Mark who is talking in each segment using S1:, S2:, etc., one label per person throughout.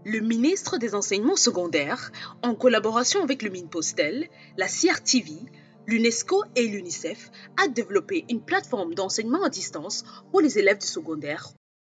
S1: Le ministre des Enseignements secondaires, en collaboration avec le Minpostel, la CRTV, l'UNESCO et l'UNICEF, a développé une plateforme d'enseignement à distance pour les élèves du secondaire.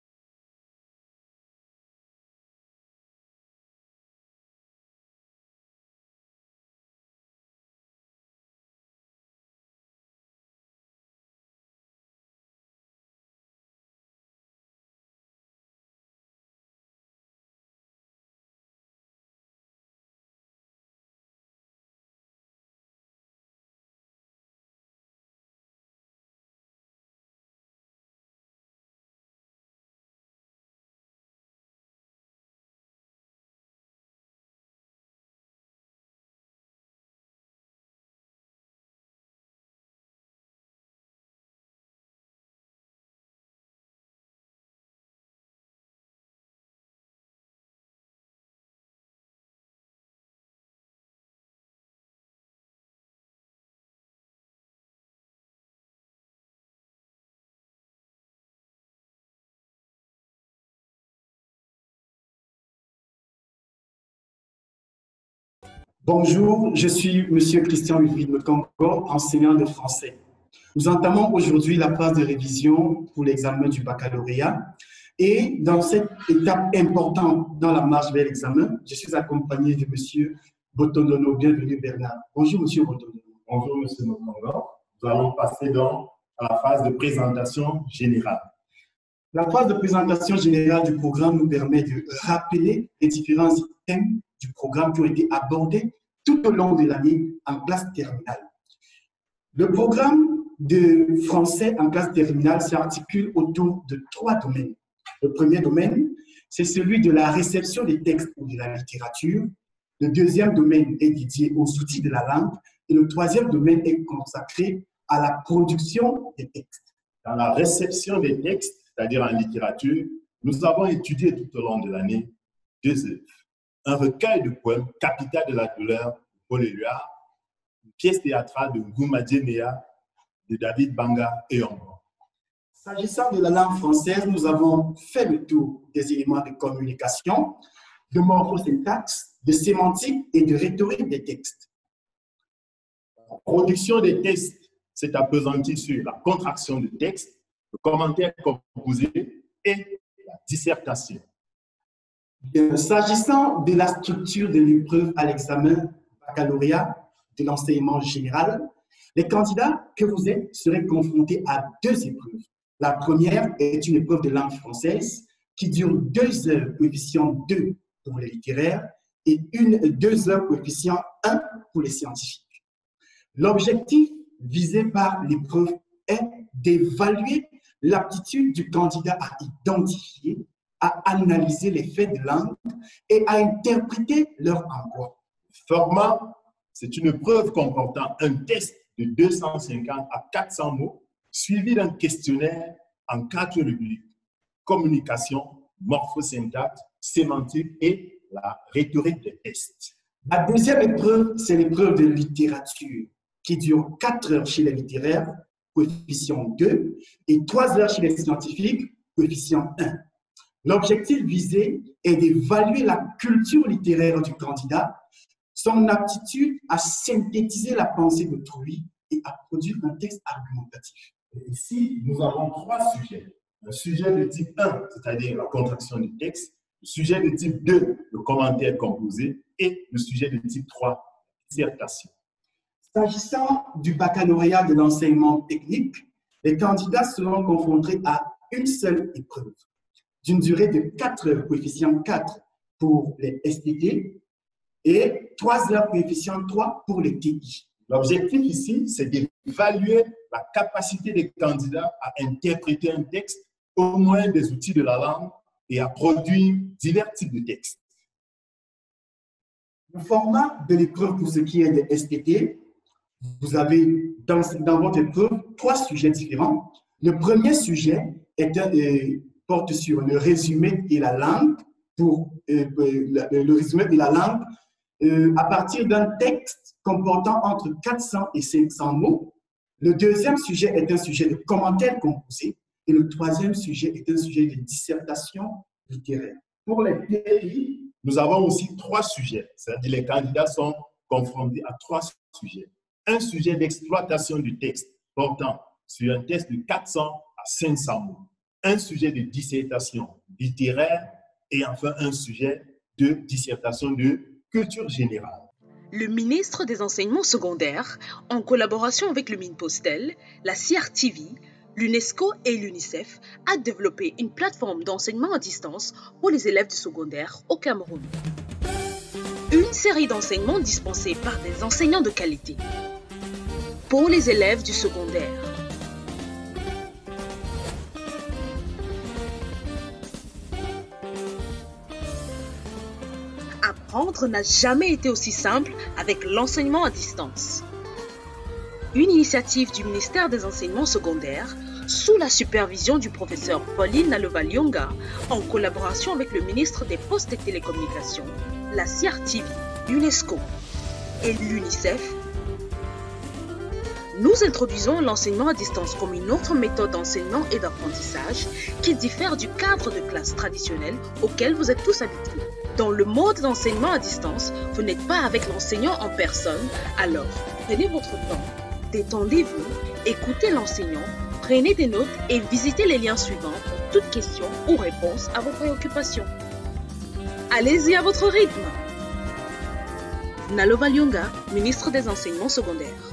S2: Bonjour, je suis M. Christian Uville-Mekongo, enseignant de français. Nous entamons aujourd'hui la phase de révision pour l'examen du baccalauréat. Et dans cette étape importante dans la marche vers l'examen, je suis accompagné de M. Botondono. Bienvenue Bernard. Bonjour M. Botondono.
S3: Bonjour M. Mekongo. Nous allons passer donc à la phase de présentation générale.
S2: La phase de présentation générale du programme nous permet de rappeler les différents thèmes du programme qui ont été abordés tout au long de l'année en classe terminale. Le programme de français en classe terminale s'articule autour de 3 domaines. Le premier domaine, c'est celui de la réception des textes ou de la littérature. Le deuxième domaine est dédié aux outils de la langue. Et le troisième domaine est consacré à la production des textes.
S3: Dans la réception des textes, c'est-à-dire en littérature, nous avons étudié tout au long de l'année 2 œuvres. Un recueil de poèmes, Capital de la douleur, de Paul Éluard, une pièce théâtrale de Ngouma Djemea, de David Banga et Ombo.
S2: S'agissant de la langue française, nous avons fait le tour des éléments de communication, de morphosyntaxe, de sémantique et de rhétorique des textes.
S3: La production des textes s'est appesantie sur la contraction du texte, le commentaire composé et la dissertation.
S2: S'agissant de la structure de l'épreuve à l'examen baccalauréat de l'enseignement général, les candidats que vous êtes seraient confrontés à 2 épreuves. La première est une épreuve de langue française qui dure 2 heures coefficient 2 pour les littéraires et 2 heures coefficient 1 pour les scientifiques. L'objectif visé par l'épreuve est d'évaluer l'aptitude du candidat à identifier, à analyser les faits de langue et à interpréter leur emploi.
S3: Le format, c'est une épreuve comportant un test de 250 à 400 mots, suivi d'un questionnaire en 4 rubriques: communication, morphosyntaxe, sémantique et la rhétorique des tests.
S2: La deuxième épreuve, c'est l'épreuve de littérature qui dure 4 heures chez les littéraires, coefficient 2, et 3 heures chez les scientifiques, coefficient 1. L'objectif visé est d'évaluer la culture littéraire du candidat, son aptitude à synthétiser la pensée d'autrui et à produire un texte argumentatif.
S3: Et ici, nous avons 3 sujets. Un sujet de type 1, c'est-à-dire la contraction du texte, le sujet de type 2, le commentaire composé, et le sujet de type 3, dissertation.
S2: S'agissant du baccalauréat de l'enseignement technique, les candidats seront confrontés à une seule épreuve, d'une durée de 4 heures, coefficient 4 pour les STT et 3 heures, coefficient 3 pour les TI.
S3: L'objectif ici, c'est d'évaluer la capacité des candidats à interpréter un texte au moyen des outils de la langue et à produire divers types de textes.
S2: Le format de l'épreuve pour ce qui est des STT, vous avez dans votre épreuve 3 sujets différents. Le premier sujet porte sur le résumé et la langue, le résumé de la langue à partir d'un texte comportant entre 400 et 500 mots. Le deuxième sujet est un sujet de commentaire composé et le troisième sujet est un sujet de dissertation littéraire. Pour les TI,
S3: Nous avons aussi 3 sujets, c'est-à-dire les candidats sont confrontés à 3 sujets. Un sujet d'exploitation du texte portant sur un texte de 400 à 500 mots. Un sujet de dissertation littéraire et enfin un sujet de dissertation de culture générale.
S1: Le ministre des Enseignements secondaires, en collaboration avec le MINPOSTEL, la CRTV, l'UNESCO et l'UNICEF, a développé une plateforme d'enseignement à distance pour les élèves du secondaire au Cameroun. Une série d'enseignements dispensés par des enseignants de qualité. Pour les élèves du secondaire. Apprendre n'a jamais été aussi simple avec l'enseignement à distance. Une initiative du ministère des Enseignements secondaires sous la supervision du professeur Pauline Nalova-Lyonga en collaboration avec le ministre des Postes et Télécommunications, la CRTV, l'UNESCO et l'UNICEF. Nous introduisons l'enseignement à distance comme une autre méthode d'enseignement et d'apprentissage qui diffère du cadre de classe traditionnel auquel vous êtes tous habitués. Dans le mode d'enseignement à distance, vous n'êtes pas avec l'enseignant en personne, alors prenez votre temps, détendez-vous, écoutez l'enseignant, prenez des notes et visitez les liens suivants pour toute question ou réponse à vos préoccupations. Allez-y à votre rythme. Nalova-Lyonga, ministre des Enseignements secondaires.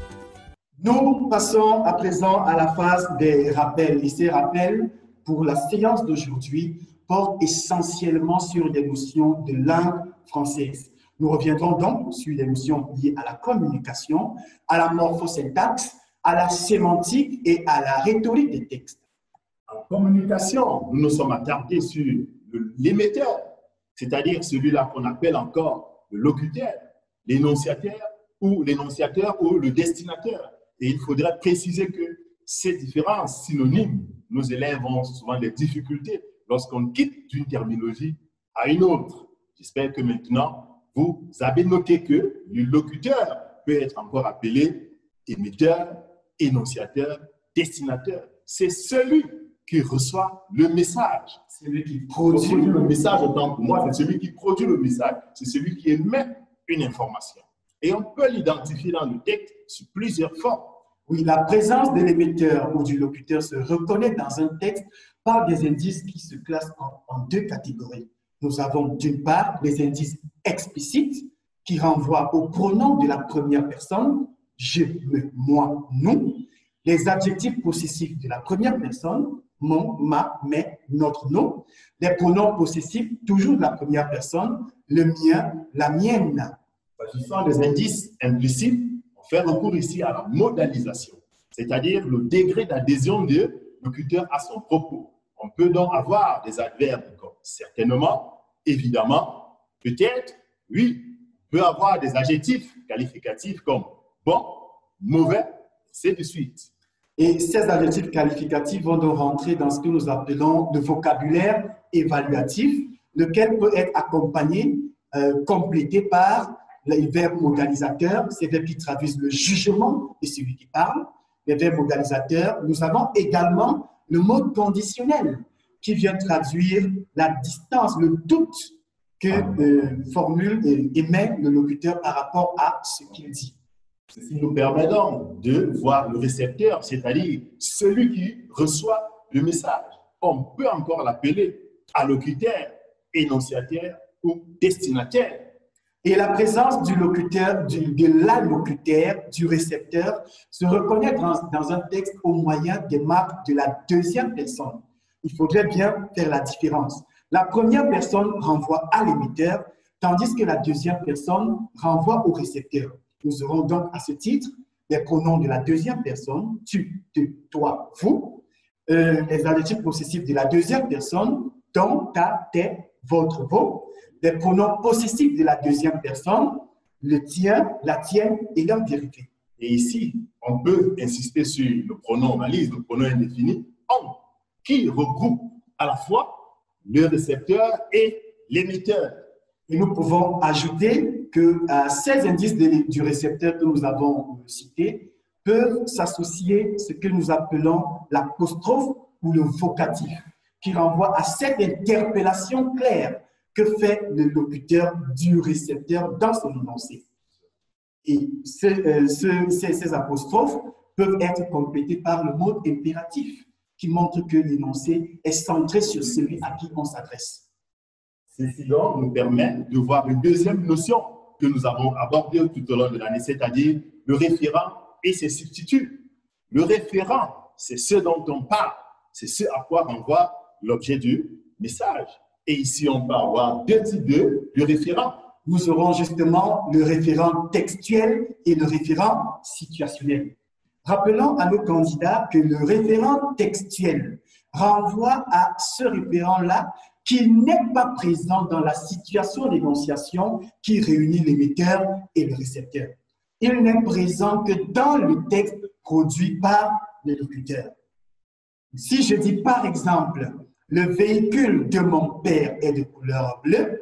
S2: Nous passons à présent à la phase des rappels. Et ces rappels, pour la séance d'aujourd'hui, portent essentiellement sur les notions de langue française. Nous reviendrons donc sur les notions liées à la communication, à la morphosyntaxe, à la sémantique et à la rhétorique des textes.
S3: En communication, nous nous sommes attardés sur l'émetteur, c'est-à-dire celui-là qu'on appelle encore le locuteur, l'énonciateur ou le destinataire. Et il faudrait préciser que ces différents synonymes, nos élèves ont souvent des difficultés lorsqu'on quitte d'une terminologie à une autre. J'espère que maintenant, vous avez noté que le locuteur peut être encore appelé émetteur, énonciateur, destinateur. C'est celui qui reçoit le message.
S2: C'est celui qui produit
S3: le message, autant pour moi, c'est celui qui produit le message. C'est celui qui émet une information. Et on peut l'identifier dans le texte sous plusieurs formes.
S2: Oui, la présence de l'émetteur ou du locuteur se reconnaît dans un texte par des indices qui se classent en 2 catégories. Nous avons d'une part les indices explicites qui renvoient au pronom de la première personne, je, me, moi, nous, les adjectifs possessifs de la première personne, mon, ma, mes, notre, nos, les pronoms possessifs toujours de la première personne, le mien, la mienne.
S3: S'agissant des indices implicites, on fait recours ici à la modalisation, c'est-à-dire le degré d'adhésion du locuteur à son propos. On peut donc avoir des adverbes comme certainement, évidemment, peut-être, oui. On peut avoir des adjectifs qualificatifs comme bon, mauvais, c'est de suite.
S2: Et ces adjectifs qualificatifs vont donc rentrer dans ce que nous appelons le vocabulaire évaluatif, lequel peut être accompagné, complété par les verbes modalisateurs, ces verbes qui traduisent le jugement de celui qui parle. Les verbes modalisateurs, nous avons également le mode conditionnel qui vient traduire la distance, le doute que émet le locuteur par rapport à ce qu'il dit.
S3: Ceci nous permet donc de voir le récepteur, c'est-à-dire celui qui reçoit le message. On peut encore l'appeler allocuteur, énonciateur ou destinataire.
S2: Et la présence du locuteur, de l'allocuteur, du récepteur, se reconnaît dans un texte au moyen des marques de la deuxième personne. Il faudrait bien faire la différence. La première personne renvoie à l'émetteur, tandis que la deuxième personne renvoie au récepteur. Nous aurons donc à ce titre les pronoms de la deuxième personne, tu, te, toi, vous, les adjectifs possessifs de la deuxième personne, ton, ta, tes, votre, vos, les pronoms possessifs de la deuxième personne, le tien, la tienne et leur dérivé.
S3: Et ici, on peut insister sur le pronom valise, le pronom indéfini, on, qui regroupe à la fois le récepteur et l'émetteur.
S2: Et nous pouvons ajouter que ces indices du récepteur que nous avons cités peuvent s'associer à ce que nous appelons l'apostrophe ou le vocatif, qui renvoie à cette interpellation claire que fait le locuteur du récepteur dans son énoncé. Et ces apostrophes peuvent être complétées par le mot impératif, qui montre que l'énoncé est centré sur celui à qui on s'adresse.
S3: Ceci donc nous permet de voir une deuxième notion que nous avons abordée tout au long de l'année, c'est-à-dire le référent et ses substituts. Le référent, c'est ce dont on parle, c'est ce à quoi renvoie l'objet du message. Et ici, on peut avoir deux types de référents.
S2: Nous aurons justement le référent textuel et le référent situationnel. Rappelons à nos candidats que le référent textuel renvoie à ce référent-là qui n'est pas présent dans la situation d'énonciation qui réunit l'émetteur et le récepteur. Il n'est présent que dans le texte produit par le locuteur. Si je dis par exemple, le véhicule de mon père est de couleur bleue,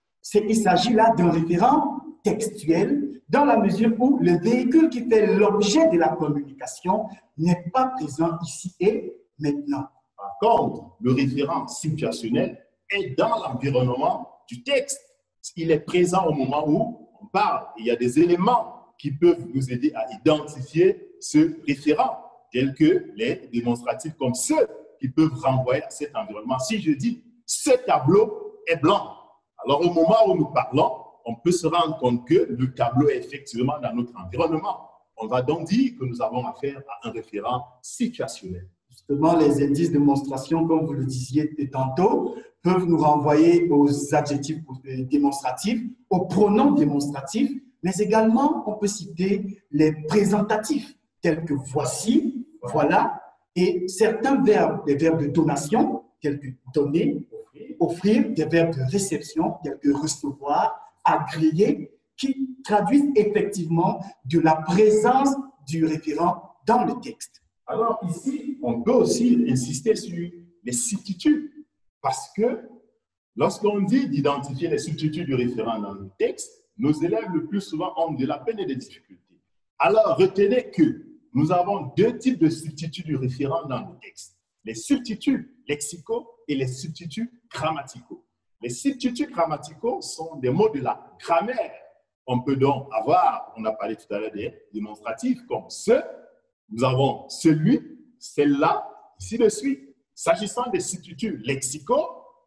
S2: il s'agit là d'un référent textuel dans la mesure où le véhicule qui fait l'objet de la communication n'est pas présent ici et maintenant.
S3: Par contre, le référent situationnel est dans l'environnement du texte. Il est présent au moment où on parle. Il y a des éléments qui peuvent nous aider à identifier ce référent, tels que les démonstratifs comme ceux qui peuvent renvoyer à cet environnement. Si je dis « ce tableau est blanc », alors au moment où nous parlons, on peut se rendre compte que le tableau est effectivement dans notre environnement. On va donc dire que nous avons affaire à un référent situationnel.
S2: Justement, les indices de démonstration, comme vous le disiez tantôt, peuvent nous renvoyer aux adjectifs démonstratifs, aux pronoms démonstratifs, mais également, on peut citer les présentatifs, tels que voici, voilà, et certains verbes, des verbes de donation, tels que donner, offrir, des verbes de réception, tels que recevoir, agréer, qui traduisent effectivement de la présence du référent dans le texte.
S3: Alors ici, on peut aussi insister sur les substituts, parce que lorsqu'on dit d'identifier les substituts du référent dans le texte, nos élèves le plus souvent ont de la peine et des difficultés. Alors retenez que nous avons deux types de substituts du référent dans le texte. Les substituts lexicaux et les substituts grammaticaux. Les substituts grammaticaux sont des mots de la grammaire. On peut donc avoir, on a parlé tout à l'heure des démonstratifs comme ce, nous avons celui, celle-là, ainsi de suite. S'agissant des substituts lexicaux,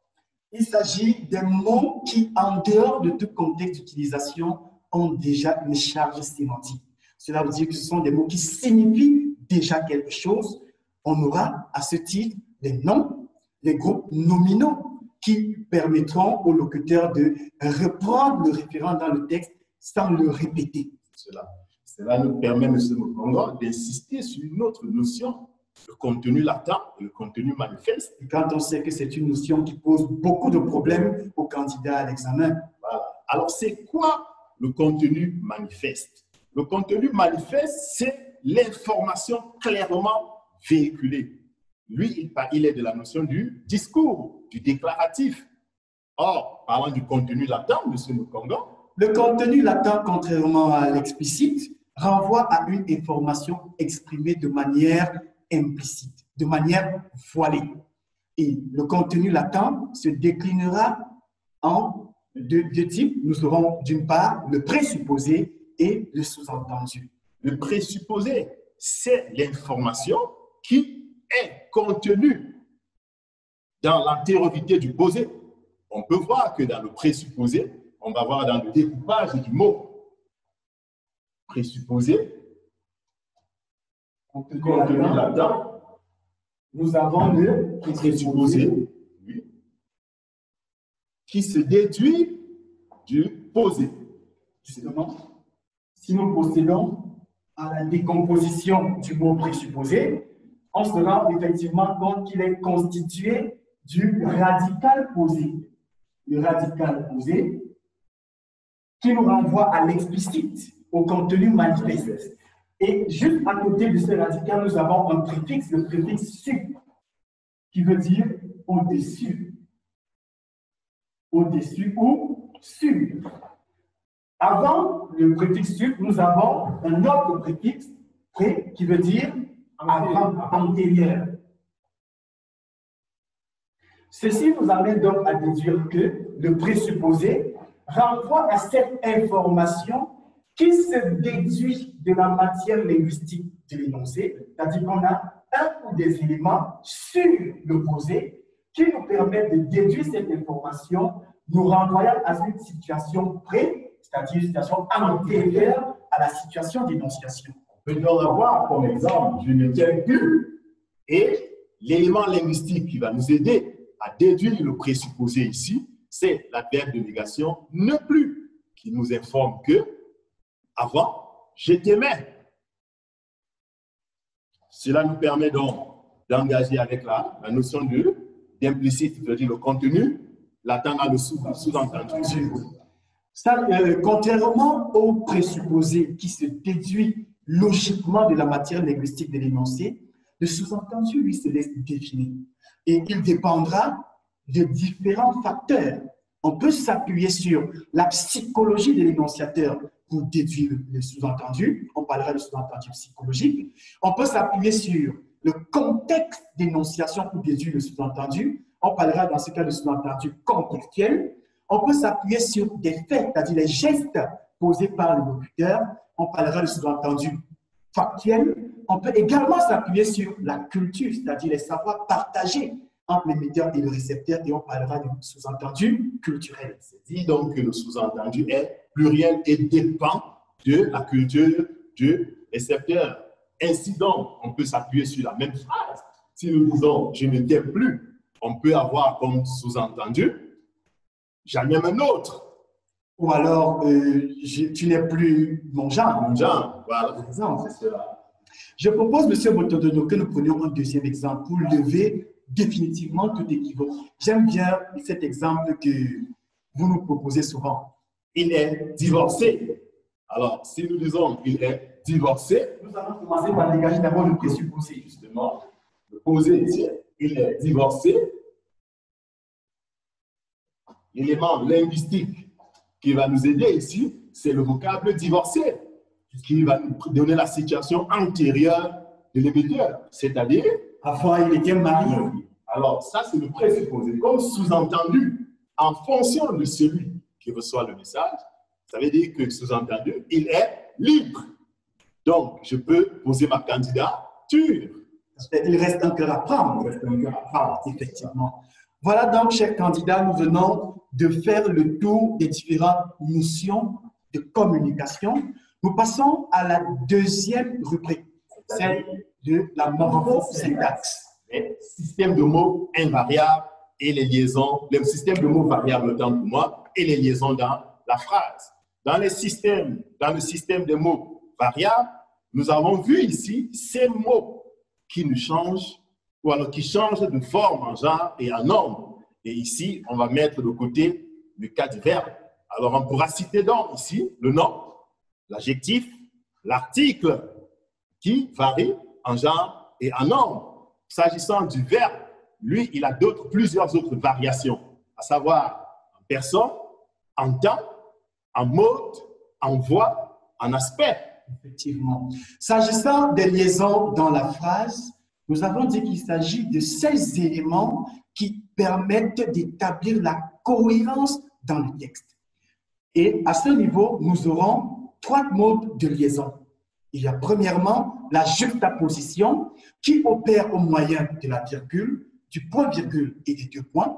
S2: il s'agit des mots qui, en dehors de tout contexte d'utilisation, ont déjà une charge sémantique. Cela veut dire que ce sont des mots qui signifient déjà quelque chose. On aura à ce titre les noms, les groupes nominaux qui permettront au locuteur de reprendre le référent dans le texte sans le répéter.
S3: Cela nous permet, M. Mokongo, d'insister sur une autre notion, le contenu latent et le contenu manifeste.
S2: Et quand on sait que c'est une notion qui pose beaucoup de problèmes aux candidats à l'examen.
S3: Voilà. Alors, c'est quoi le contenu manifeste? Le contenu manifeste, c'est l'information clairement véhiculée. Lui, il est de la notion du discours, du déclaratif. Or, parlant du contenu latent, M. Mokongo,
S2: le contenu latent, contrairement à l'explicite, renvoie à une information exprimée de manière implicite, de manière voilée. Et le contenu latent se déclinera en deux types. Nous aurons d'une part le présupposé et le sous-entendu.
S3: Le présupposé, c'est l'information qui est contenue dans l'antériorité du posé. On peut voir que dans le présupposé, on va voir dans le découpage du mot présupposé, contenu latent,
S2: nous avons le
S3: présupposé, oui, qui se déduit du posé.
S2: Justement, si nous procédons à la décomposition du mot présupposé, on se rend effectivement compte qu'il est constitué du radical posé. Le radical posé qui nous renvoie à l'explicite, au contenu manifeste. Et juste à côté de ce radical, nous avons un préfixe, le préfixe « su », qui veut dire « au-dessus ». Au-dessus ou « sur ». Avant le préfixe « sur », nous avons un autre préfixe « pré » qui veut dire « avant, antérieur ». Ceci nous amène donc à déduire que le présupposé renvoie à cette information qui se déduit de la matière linguistique de l'énoncé, c'est-à-dire qu'on a un ou des éléments sur le posé qui nous permettent de déduire cette information, nous renvoyant à une situation pré, c'est-à-dire une situation antérieure à la situation d'énonciation.
S3: On peut donc avoir comme exemple, je ne tiens plus. Et l'élément linguistique qui va nous aider à déduire le présupposé ici, c'est l'adverbe de négation ne plus, qui nous informe que avant, je t'aimais. Cela nous permet donc d'engager avec la notion d'implicite, c'est-à-dire le contenu, l'attendant le sous-entendu.
S2: Ça, contrairement au présupposé qui se déduit logiquement de la matière linguistique de l'énoncé, le sous-entendu, lui, se laisse définir. Et il dépendra de différents facteurs. On peut s'appuyer sur la psychologie de l'énonciateur pour déduire le sous-entendu. On parlera de sous-entendu psychologique. On peut s'appuyer sur le contexte d'énonciation pour déduire le sous-entendu. On parlera dans ce cas de sous-entendu contextuel. On peut s'appuyer sur des faits, c'est-à-dire les gestes posés par le locuteur. On parlera de sous-entendu factuel. On peut également s'appuyer sur la culture, c'est-à-dire les savoirs partagés entre l'émetteur et le récepteur, et on parlera du sous-entendu culturel.
S3: C'est dit donc que le sous-entendu est pluriel et dépend de la culture du récepteur. Ainsi donc, on peut s'appuyer sur la même phrase. Si nous disons « je ne t'aime plus », on peut avoir comme sous-entendu « j'en aime un autre ».
S2: Ou alors, tu n'es plus mon genre.
S3: Mon genre, voilà.
S2: C'est cela. Je propose, M. Botodono, que nous prenions un deuxième exemple pour lever définitivement tout équivoque. J'aime bien cet exemple que vous nous proposez souvent.
S3: Il est divorcé. Alors, si nous disons il est divorcé,
S2: nous allons commencer par dégager d'abord le présupposé,
S3: justement. Le posé ici, il est divorcé. L'élément linguistique qui va nous aider ici, c'est le vocable divorcé, qui va nous donner la situation antérieure de l'émetteur, c'est-à-dire
S2: avant il était marié.
S3: Alors, ça, c'est le présupposé. Comme sous-entendu, en fonction de celui qui reçoit le message, ça veut dire que sous-entendu, il est libre. Donc, je peux poser ma candidature.
S2: Il reste encore à prendre. Effectivement. Voilà donc, chers candidats, nous venons de faire le tour des différentes notions de communication. Nous passons à la deuxième rubrique, celle de la morphosyntaxe.
S3: Les systèmes de mots invariables et les liaisons, les systèmes de mots variables autant pour moi, et les liaisons dans la phrase. Dans le système de mots variables, nous avons vu ici ces mots qui nous changent, ou alors qui changent de forme en genre et en nombre. Et ici, on va mettre de côté le cas du verbe. Alors, on pourra citer donc ici le nom, l'adjectif, l'article qui varie en genre et en nombre. S'agissant du verbe, lui, il a plusieurs autres variations, à savoir en personne, en temps, en mode, en voix, en aspect.
S2: Effectivement. S'agissant des liaisons dans la phrase, nous avons dit qu'il s'agit de ces éléments qui permettent d'établir la cohérence dans le texte. Et à ce niveau, nous aurons 3 modes de liaison. Il y a premièrement la juxtaposition qui opère au moyen de la virgule, du point-virgule et des 2 points,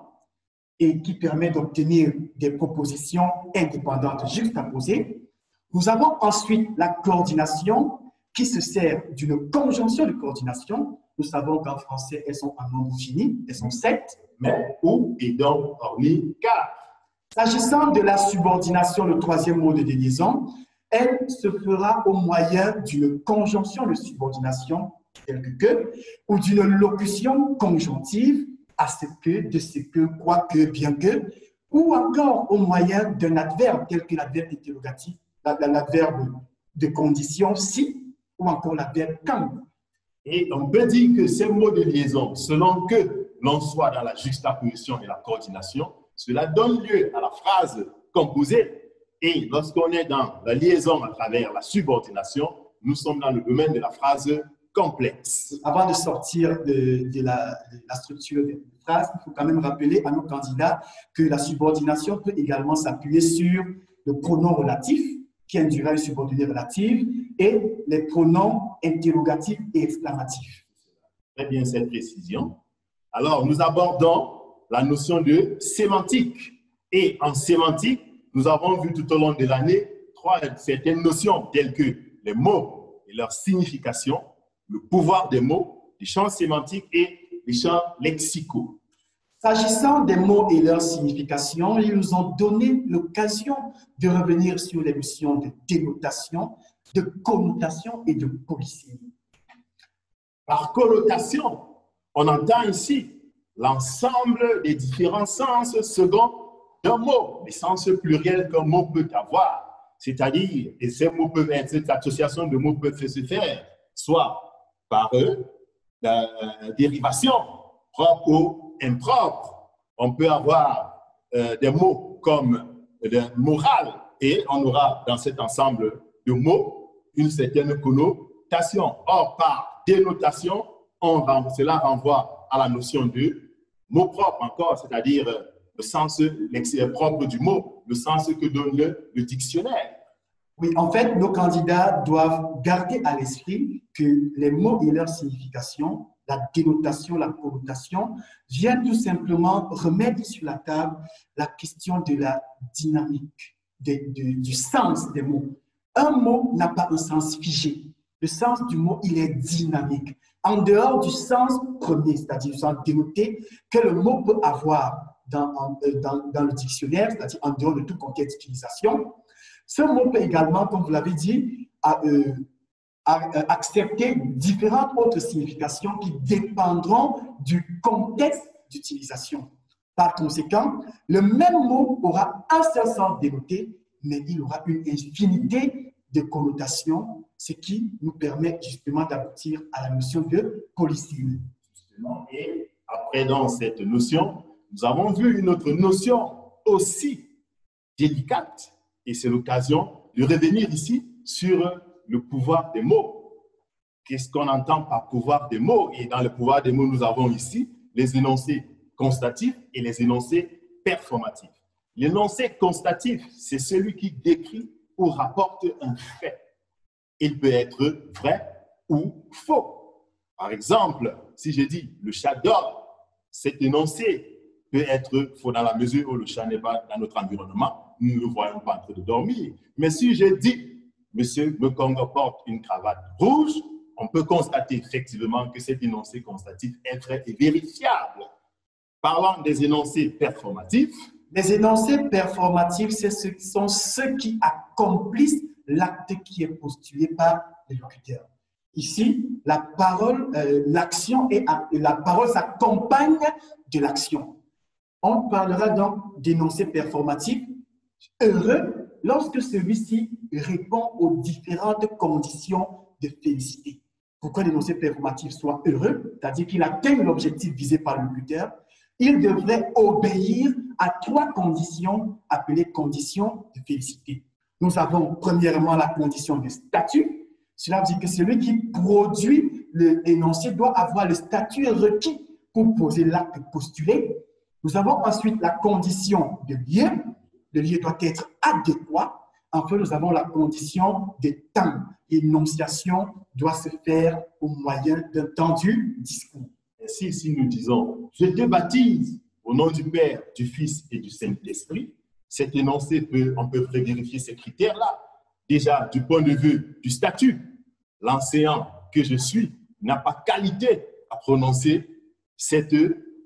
S2: et qui permet d'obtenir des propositions indépendantes juxtaposées. Nous avons ensuite la coordination qui se sert d'une conjonction de coordination. Nous savons qu'en français, elles sont en nombre fini, elles sont 7.
S3: Mais, ou, et donc, hormis, car.
S2: S'agissant de la subordination, le 3e mode de liaison, elle se fera au moyen d'une conjonction de subordination, telle que, ou d'une locution conjonctive, à ce que, de ce que, quoi que, bien que, ou encore au moyen d'un adverbe, tel que l'adverbe interrogatif, l'adverbe de condition si, ou encore l'adverbe quand.
S3: Et on peut dire que ces mots de liaison, selon que l'on soit dans la juxtaposition et la coordination, cela donne lieu à la phrase composée. Et lorsqu'on est dans la liaison à travers la subordination, nous sommes dans le domaine de la phrase complexe.
S2: Avant de sortir de la structure des phrases, il faut quand même rappeler à nos candidats que la subordination peut également s'appuyer sur le pronom relatif, qui induira une subordonnée relative, et les pronoms interrogatifs et exclamatifs.
S3: Très bien cette précision. Alors, nous abordons la notion de sémantique. Et en sémantique, nous avons vu tout au long de l'année certaines notions telles que les mots et leur signification, le pouvoir des mots, les champs sémantiques et les champs lexicaux.
S2: S'agissant des mots et leur signification, ils nous ont donné l'occasion de revenir sur les notions de dénotation, de connotation et de polysémie.
S3: Par connotation, on entend ici l'ensemble des différents sens selon un mot, les sens pluriels qu'un mot peut avoir. C'est-à-dire, et ces mots peuvent être, cette association de mots peut se faire, soit par la dérivation propre ou impropre. On peut avoir des mots comme le moral et on aura dans cet ensemble de mots une certaine connotation. Or, par dénotation, cela renvoie à la notion de mot propre encore, c'est-à-dire le sens propre du mot, le sens que donne le dictionnaire.
S2: Oui, en fait, nos candidats doivent garder à l'esprit que les mots et leur signification, la dénotation, la connotation, viennent tout simplement remettre sur la table la question de la dynamique, du sens des mots. Un mot n'a pas un sens figé. Le sens du mot, il est dynamique. En dehors du sens premier, c'est-à-dire du sens dénoté, que le mot peut avoir dans le dictionnaire, c'est-à-dire en dehors de tout contexte d'utilisation, ce mot peut également, comme vous l'avez dit, accepter différentes autres significations qui dépendront du contexte d'utilisation. Par conséquent, le même mot aura un seul sens dénoté, mais il aura une infinité de connotations, ce qui nous permet justement d'aboutir à la notion de polysémie.
S3: Et après, dans cette notion, nous avons vu une autre notion aussi délicate, et c'est l'occasion de revenir ici sur le pouvoir des mots. Qu'est-ce qu'on entend par pouvoir des mots? Et dans le pouvoir des mots, nous avons ici les énoncés constatifs et les énoncés performatifs. L'énoncé constatif, c'est celui qui décrit ou rapporte un fait. Il peut être vrai ou faux. Par exemple, si je dis « le chat dort », cet énoncé peut être faux dans la mesure où le chat n'est pas dans notre environnement, nous ne le voyons pas en train de dormir. Mais si je dis « Monsieur Mekongo porte une cravate rouge », on peut constater effectivement que cet énoncé constatif est vrai et vérifiable. Parlant des énoncés performatifs.
S2: Les énoncés performatifs, ce sont ceux qui accomplissent l'acte qui est postulé par le locuteur. Ici, la parole, l'action et la parole s'accompagne de l'action. On parlera donc d'énoncé performatif heureux lorsque celui-ci répond aux différentes conditions de félicité. Pourquoi l'énoncé performatif soit heureux, c'est-à-dire qu'il atteint l'objectif visé par le locuteur, il devrait obéir à 3 conditions appelées conditions de félicité. Nous avons premièrement la condition de statut. Cela veut dire que celui qui produit l'énoncé doit avoir le statut requis pour poser l'acte postulé. Nous avons ensuite la condition de lieu. Le lieu doit être adéquat. Enfin, nous avons la condition de temps. L'énonciation doit se faire au moyen d'un temps du discours.
S3: Ainsi, si nous disons « Je te baptise au nom du Père, du Fils et du Saint-Esprit », cet énoncé, on peut vérifier ces critères-là. Déjà, du point de vue du statut, l'enseignant que je suis n'a pas qualité à prononcer cette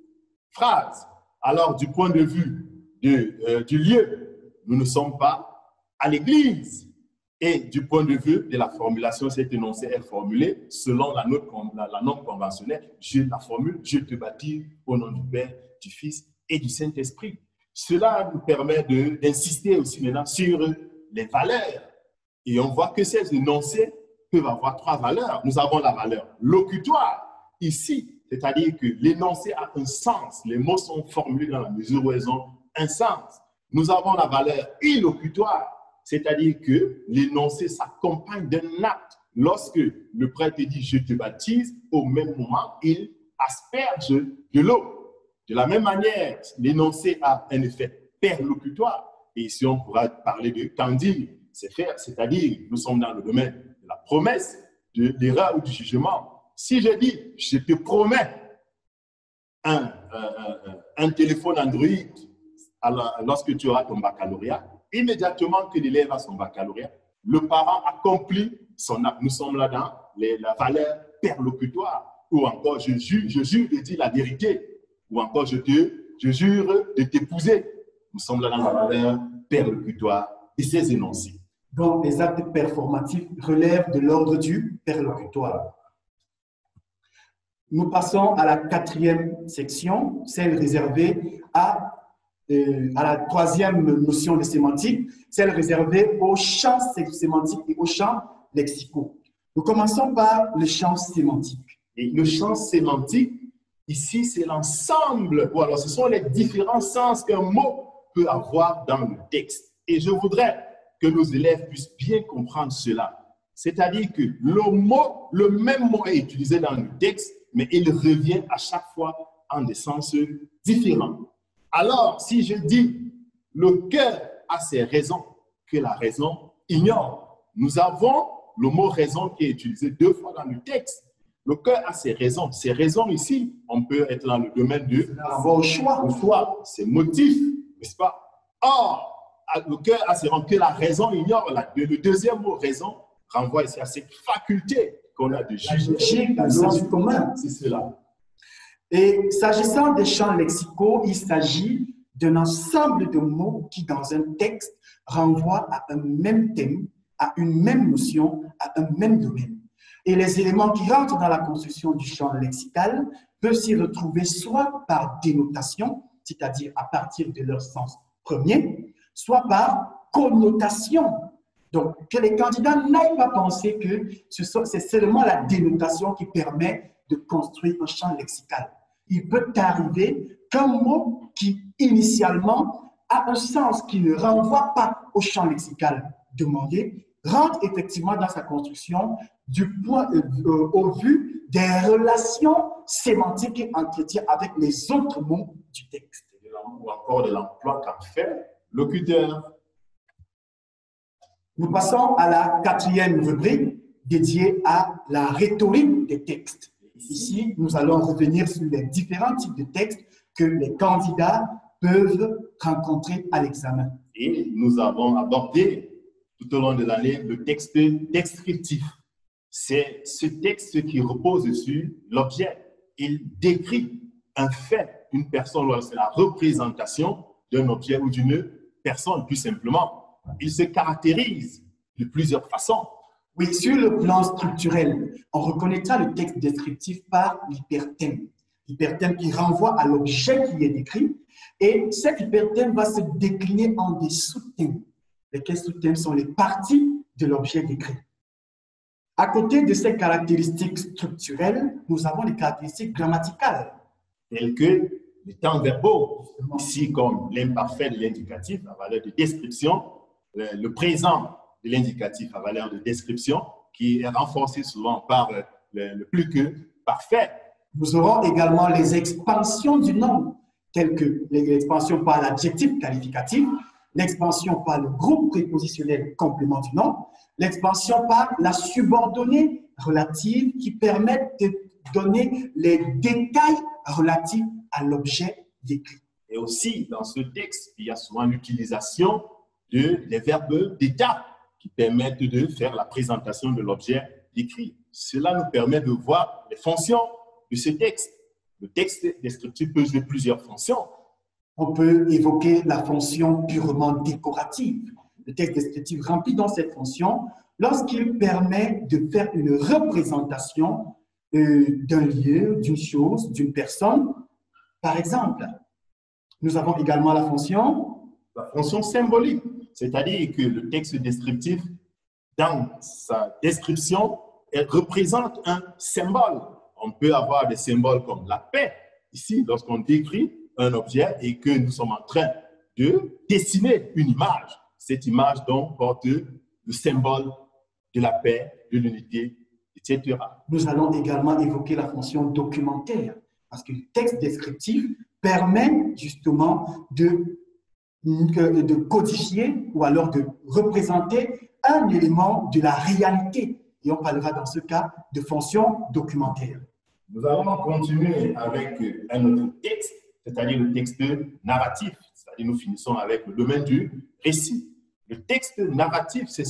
S3: phrase. Alors, du point de vue du lieu, nous ne sommes pas à l'église. Et du point de vue de la formulation, cet énoncé est formulé selon la norme conventionnelle. Je la formule, je te baptise au nom du Père, du Fils et du Saint-Esprit. Cela nous permet d'insister aussi maintenant sur les valeurs. Et on voit que ces énoncés peuvent avoir 3 valeurs. Nous avons la valeur locutoire ici, c'est-à-dire que l'énoncé a un sens. Les mots sont formulés dans la mesure où ils ont un sens. Nous avons la valeur illocutoire, c'est-à-dire que l'énoncé s'accompagne d'un acte. lorsque le prêtre dit « je te baptise », au même moment, il asperge de l'eau. De la même manière, l'énoncé a un effet perlocutoire. Et ici, on pourra parler de candide, c'est-à-dire nous sommes dans le domaine de la promesse, de l'erreur ou du jugement. Si je dis « je te promets un téléphone Android lorsque tu auras ton baccalauréat », immédiatement que l'élève a son baccalauréat, le parent accomplit son acte. Nous sommes là dans la valeur perlocutoire. Ou encore, je jure de dire la vérité. Ou encore, je jure de t'épouser. Nous sommes là dans la valeur perlocutoire et ces énoncés.
S2: Donc, les actes performatifs relèvent de l'ordre du perlocutoire. Nous passons à la 4e section, celle réservée à la 3e notion de sémantique, celle réservée aux champs sémantiques et aux champs lexicaux. Nous commençons par le champ sémantique.
S3: Et le champ sémantique, ici, c'est l'ensemble, ou alors ce sont les différents sens qu'un mot peut avoir dans le texte. Et je voudrais que nos élèves puissent bien comprendre cela. C'est-à-dire que le même mot est utilisé dans le texte, mais il revient à chaque fois en des sens différents. Alors, si je dis « le cœur a ses raisons que la raison ignore », nous avons le mot « raison » qui est utilisé 2 fois dans le texte. Le cœur a ses raisons. Ces raisons ici, on peut être dans le domaine du choix. Le choix, ses motifs, n'est-ce pas? Or, le cœur a ses raisons que la raison ignore. Le deuxième mot « raison » renvoie ici à cette faculté qu'on a de juger.
S2: Le sens du commun.
S3: C'est cela.
S2: Et s'agissant des champs lexicaux, il s'agit d'un ensemble de mots qui, dans un texte, renvoient à un même thème, à une même notion, à un même domaine. Et les éléments qui rentrent dans la construction du champ lexical peuvent s'y retrouver soit par dénotation, c'est-à-dire à partir de leur sens premier, soit par connotation. Donc, que les candidats n'aillent pas penser que c'est seulement la dénotation qui permet de construire un champ lexical. Il peut arriver qu'un mot qui, initialement, a un sens qui ne renvoie pas au champ lexical demandé, rentre effectivement dans sa construction au vu des relations sémantiques qu'il entretient avec les autres mots du texte.
S3: Ou encore de l'emploi qu'en fait locuteur.
S2: Nous passons à la 4e rubrique dédiée à la rhétorique des textes. Ici, nous allons revenir sur les différents types de textes que les candidats peuvent rencontrer à l'examen.
S3: Et nous avons abordé tout au long de l'année le texte descriptif. C'est ce texte qui repose sur l'objet. Il décrit un fait, une personne, c'est la représentation d'un objet ou d'une personne, plus simplement. Il se caractérise de plusieurs façons.
S2: Oui, sur le plan structurel, on reconnaîtra le texte descriptif par l'hyperthème. L'hyperthème qui renvoie à l'objet qui est décrit. Et cet hyperthème va se décliner en des sous-thèmes. Lesquels sous-thèmes sont les parties de l'objet décrit. À côté de ces caractéristiques structurelles, nous avons les caractéristiques grammaticales.
S3: Telles que les temps verbaux, ici comme l'imparfait de l'indicatif, à valeur de description, le présent de l'indicatif à valeur de description, qui est renforcé souvent par le plus que parfait.
S2: Nous aurons également les expansions du nom, telles que l'expansion par l'adjectif qualificatif, l'expansion par le groupe prépositionnel complément du nom, l'expansion par la subordonnée relative qui permet de donner les détails relatifs à l'objet décrit.
S3: Et aussi, dans ce texte, il y a souvent l'utilisation des verbes d'état qui permettent de faire la présentation de l'objet décrit. Cela nous permet de voir les fonctions de ce texte. Le texte descriptif peut jouer plusieurs fonctions.
S2: On peut évoquer la fonction purement décorative. Le texte descriptif remplit dans cette fonction lorsqu'il permet de faire une représentation d'un lieu, d'une chose, d'une personne. Par exemple, nous avons également la fonction
S3: symbolique, c'est-à-dire que le texte descriptif, dans sa description, elle représente un symbole. On peut avoir des symboles comme la paix, ici, lorsqu'on décrit un objet et que nous sommes en train de dessiner une image. Cette image, donc, porte le symbole de la paix, de l'unité, etc.
S2: Nous allons également évoquer la fonction documentaire, parce que le texte descriptif permet justement de codifier ou alors de représenter un élément de la réalité. Et on parlera dans ce cas de fonction documentaire.
S3: Nous allons continuer avec un autre texte, c'est-à-dire le texte narratif. C'est-à-dire nous finissons avec le domaine du récit. Le texte narratif, c'est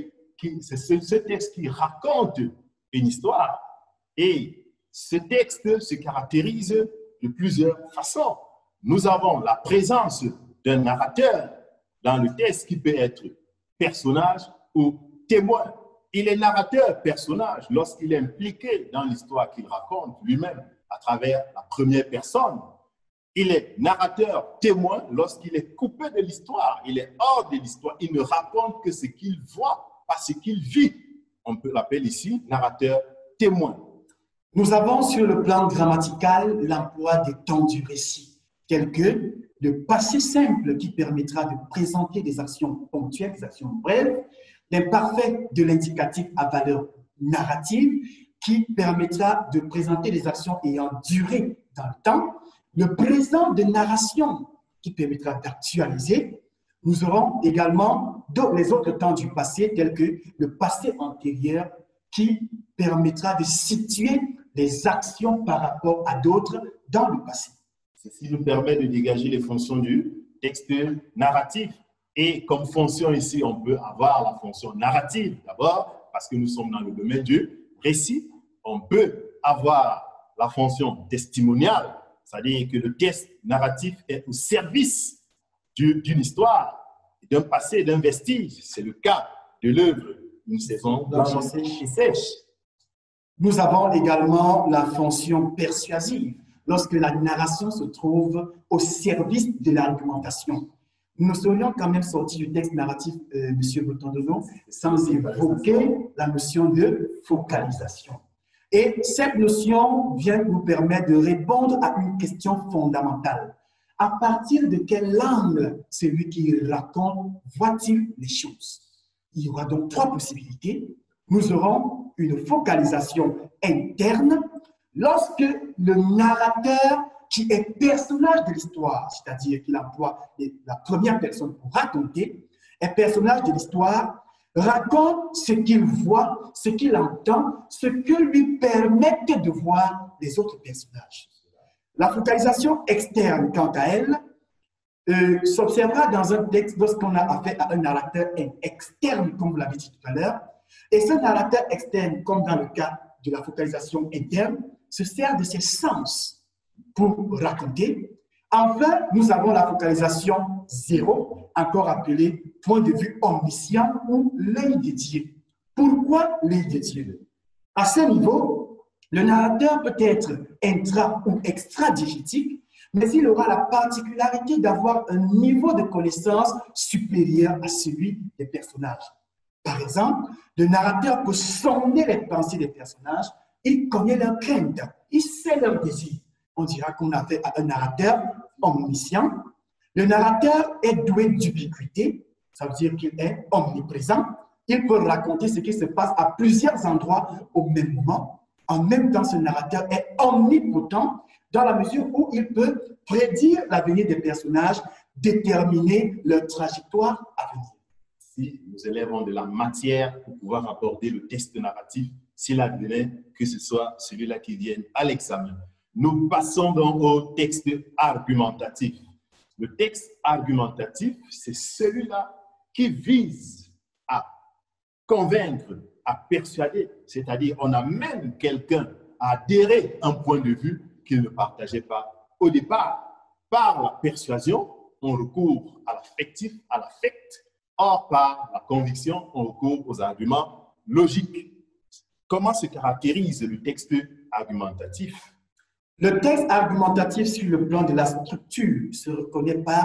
S3: ce texte qui raconte une histoire. Et ce texte se caractérise de plusieurs façons. Nous avons la présence d'un narrateur dans le texte qui peut être personnage ou témoin. Il est narrateur-personnage lorsqu'il est impliqué dans l'histoire qu'il raconte lui-même à travers la première personne. Il est narrateur-témoin lorsqu'il est coupé de l'histoire. Il est hors de l'histoire. Il ne raconte que ce qu'il voit, pas ce qu'il vit. On peut l'appeler ici narrateur-témoin.
S2: Nous avons sur le plan grammatical l'emploi des temps du récit, tels que le passé simple qui permettra de présenter des actions ponctuelles, des actions brèves, l'imparfait de l'indicatif à valeur narrative qui permettra de présenter des actions ayant duré dans le temps, le présent de narration qui permettra d'actualiser. Nous aurons également les autres temps du passé tels que le passé antérieur qui permettra de situer les actions par rapport à d'autres dans le passé.
S3: Ceci nous permet de dégager les fonctions du texte narratif. Et comme fonction ici, on peut avoir la fonction narrative d'abord, parce que nous sommes dans le domaine du récit. On peut avoir la fonction testimoniale, c'est-à-dire que le texte narratif est au service d'une histoire, d'un passé, d'un vestige. C'est le cas de l'œuvre Une saison blanche et sèche.
S2: Nous avons également la fonction persuasive, lorsque la narration se trouve au service de l'argumentation. Nous serions quand même sortis du texte narratif, M. Boutondolo, sans évoquer la notion de focalisation. Et cette notion vient nous permettre de répondre à une question fondamentale. À partir de quel angle celui qui raconte voit-il les choses? Il y aura donc trois possibilités. Nous aurons une focalisation interne lorsque le narrateur qui est personnage de l'histoire, c'est-à-dire qu'il emploie la première personne pour raconter, est personnage de l'histoire, raconte ce qu'il voit, ce qu'il entend, ce que lui permettent de voir les autres personnages. La focalisation externe, quant à elle, s'observera dans un texte lorsqu'on a affaire à un narrateur externe, comme vous l'avez dit tout à l'heure. Et ce narrateur externe, comme dans le cas de la focalisation interne, se sert de ses sens pour raconter. Enfin, nous avons la focalisation zéro, encore appelée point de vue omniscient ou l'œil de Dieu. Pourquoi l'œil de Dieu? À ce niveau, le narrateur peut être intra- ou extra-diégétique, mais il aura la particularité d'avoir un niveau de connaissance supérieur à celui des personnages. Par exemple, le narrateur peut sonder les pensées des personnages, il connaît leurs craintes, il sait leurs désirs. On dira qu'on a affaire à un narrateur omniscient. Le narrateur est doué d'ubiquité, ça veut dire qu'il est omniprésent. Il peut raconter ce qui se passe à plusieurs endroits au même moment. En même temps, ce narrateur est omnipotent dans la mesure où il peut prédire l'avenir des personnages, déterminer leur trajectoire à venir.
S3: Si nous élèvons de la matière pour pouvoir aborder le texte narratif, s'il advenait que ce soit celui-là qui vienne à l'examen. Nous passons donc au texte argumentatif. Le texte argumentatif, c'est celui-là qui vise à convaincre, à persuader, c'est-à-dire on amène quelqu'un à adhérer à un point de vue qu'il ne partageait pas au départ. Par la persuasion, on recourt à l'affectif, à l'affect. Or, par la conviction, on recourt aux arguments logiques. Comment se caractérise le texte argumentatif?
S2: Le texte argumentatif sur le plan de la structure se reconnaît par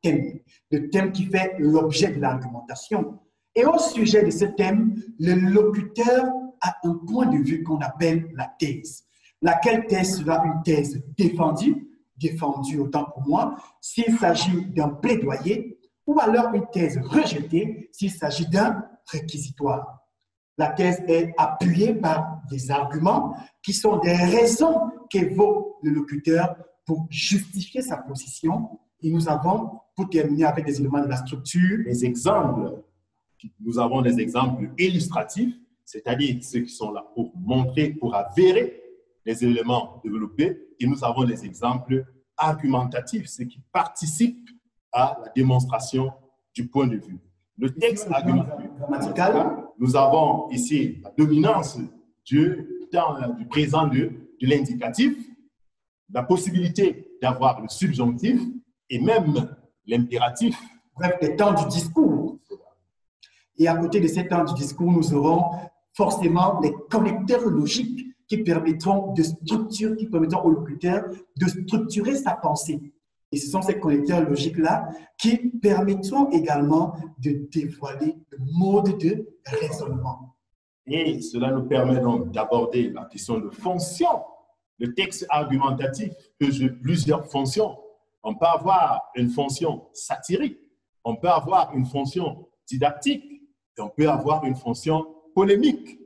S2: le thème qui fait l'objet de l'argumentation. Et au sujet de ce thème, le locuteur a un point de vue qu'on appelle la thèse. Laquelle thèse sera une thèse défendue autant pour moi, s'il s'agit d'un plaidoyer, ou alors une thèse rejetée s'il s'agit d'un réquisitoire. La thèse est appuyée par des arguments qui sont des raisons qu'évoque le locuteur pour justifier sa position. Et nous avons, pour terminer avec des éléments de la structure,
S3: les exemples. Nous avons des exemples illustratifs, c'est-à-dire ceux qui sont là pour montrer, pour avérer les éléments développés. Et nous avons les exemples argumentatifs, ceux qui participent à la démonstration du point de vue. Le texte grammatical, nous avons ici la dominance du présent de l'indicatif, la possibilité d'avoir le subjonctif et même l'impératif.
S2: Bref, les temps du discours. Et à côté de ces temps du discours, nous aurons forcément les connecteurs logiques qui permettront au locuteur de structurer sa pensée. Et ce sont ces connecteurs logiques-là qui permettront également de dévoiler le mode de raisonnement.
S3: Et cela nous permet donc d'aborder la question de fonction. Le texte argumentatif peut jouer plusieurs fonctions. On peut avoir une fonction satirique, on peut avoir une fonction didactique, et on peut avoir une fonction polémique.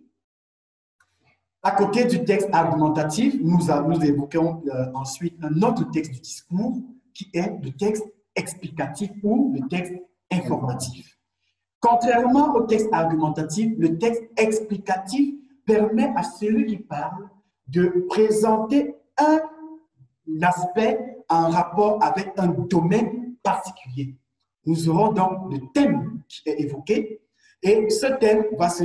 S2: À côté du texte argumentatif, nous évoquons ensuite un autre texte du discours qui est le texte explicatif ou le texte informatif. Contrairement au texte argumentatif, le texte explicatif permet à celui qui parle de présenter un aspect en rapport avec un domaine particulier. Nous aurons donc le thème qui est évoqué et ce thème va se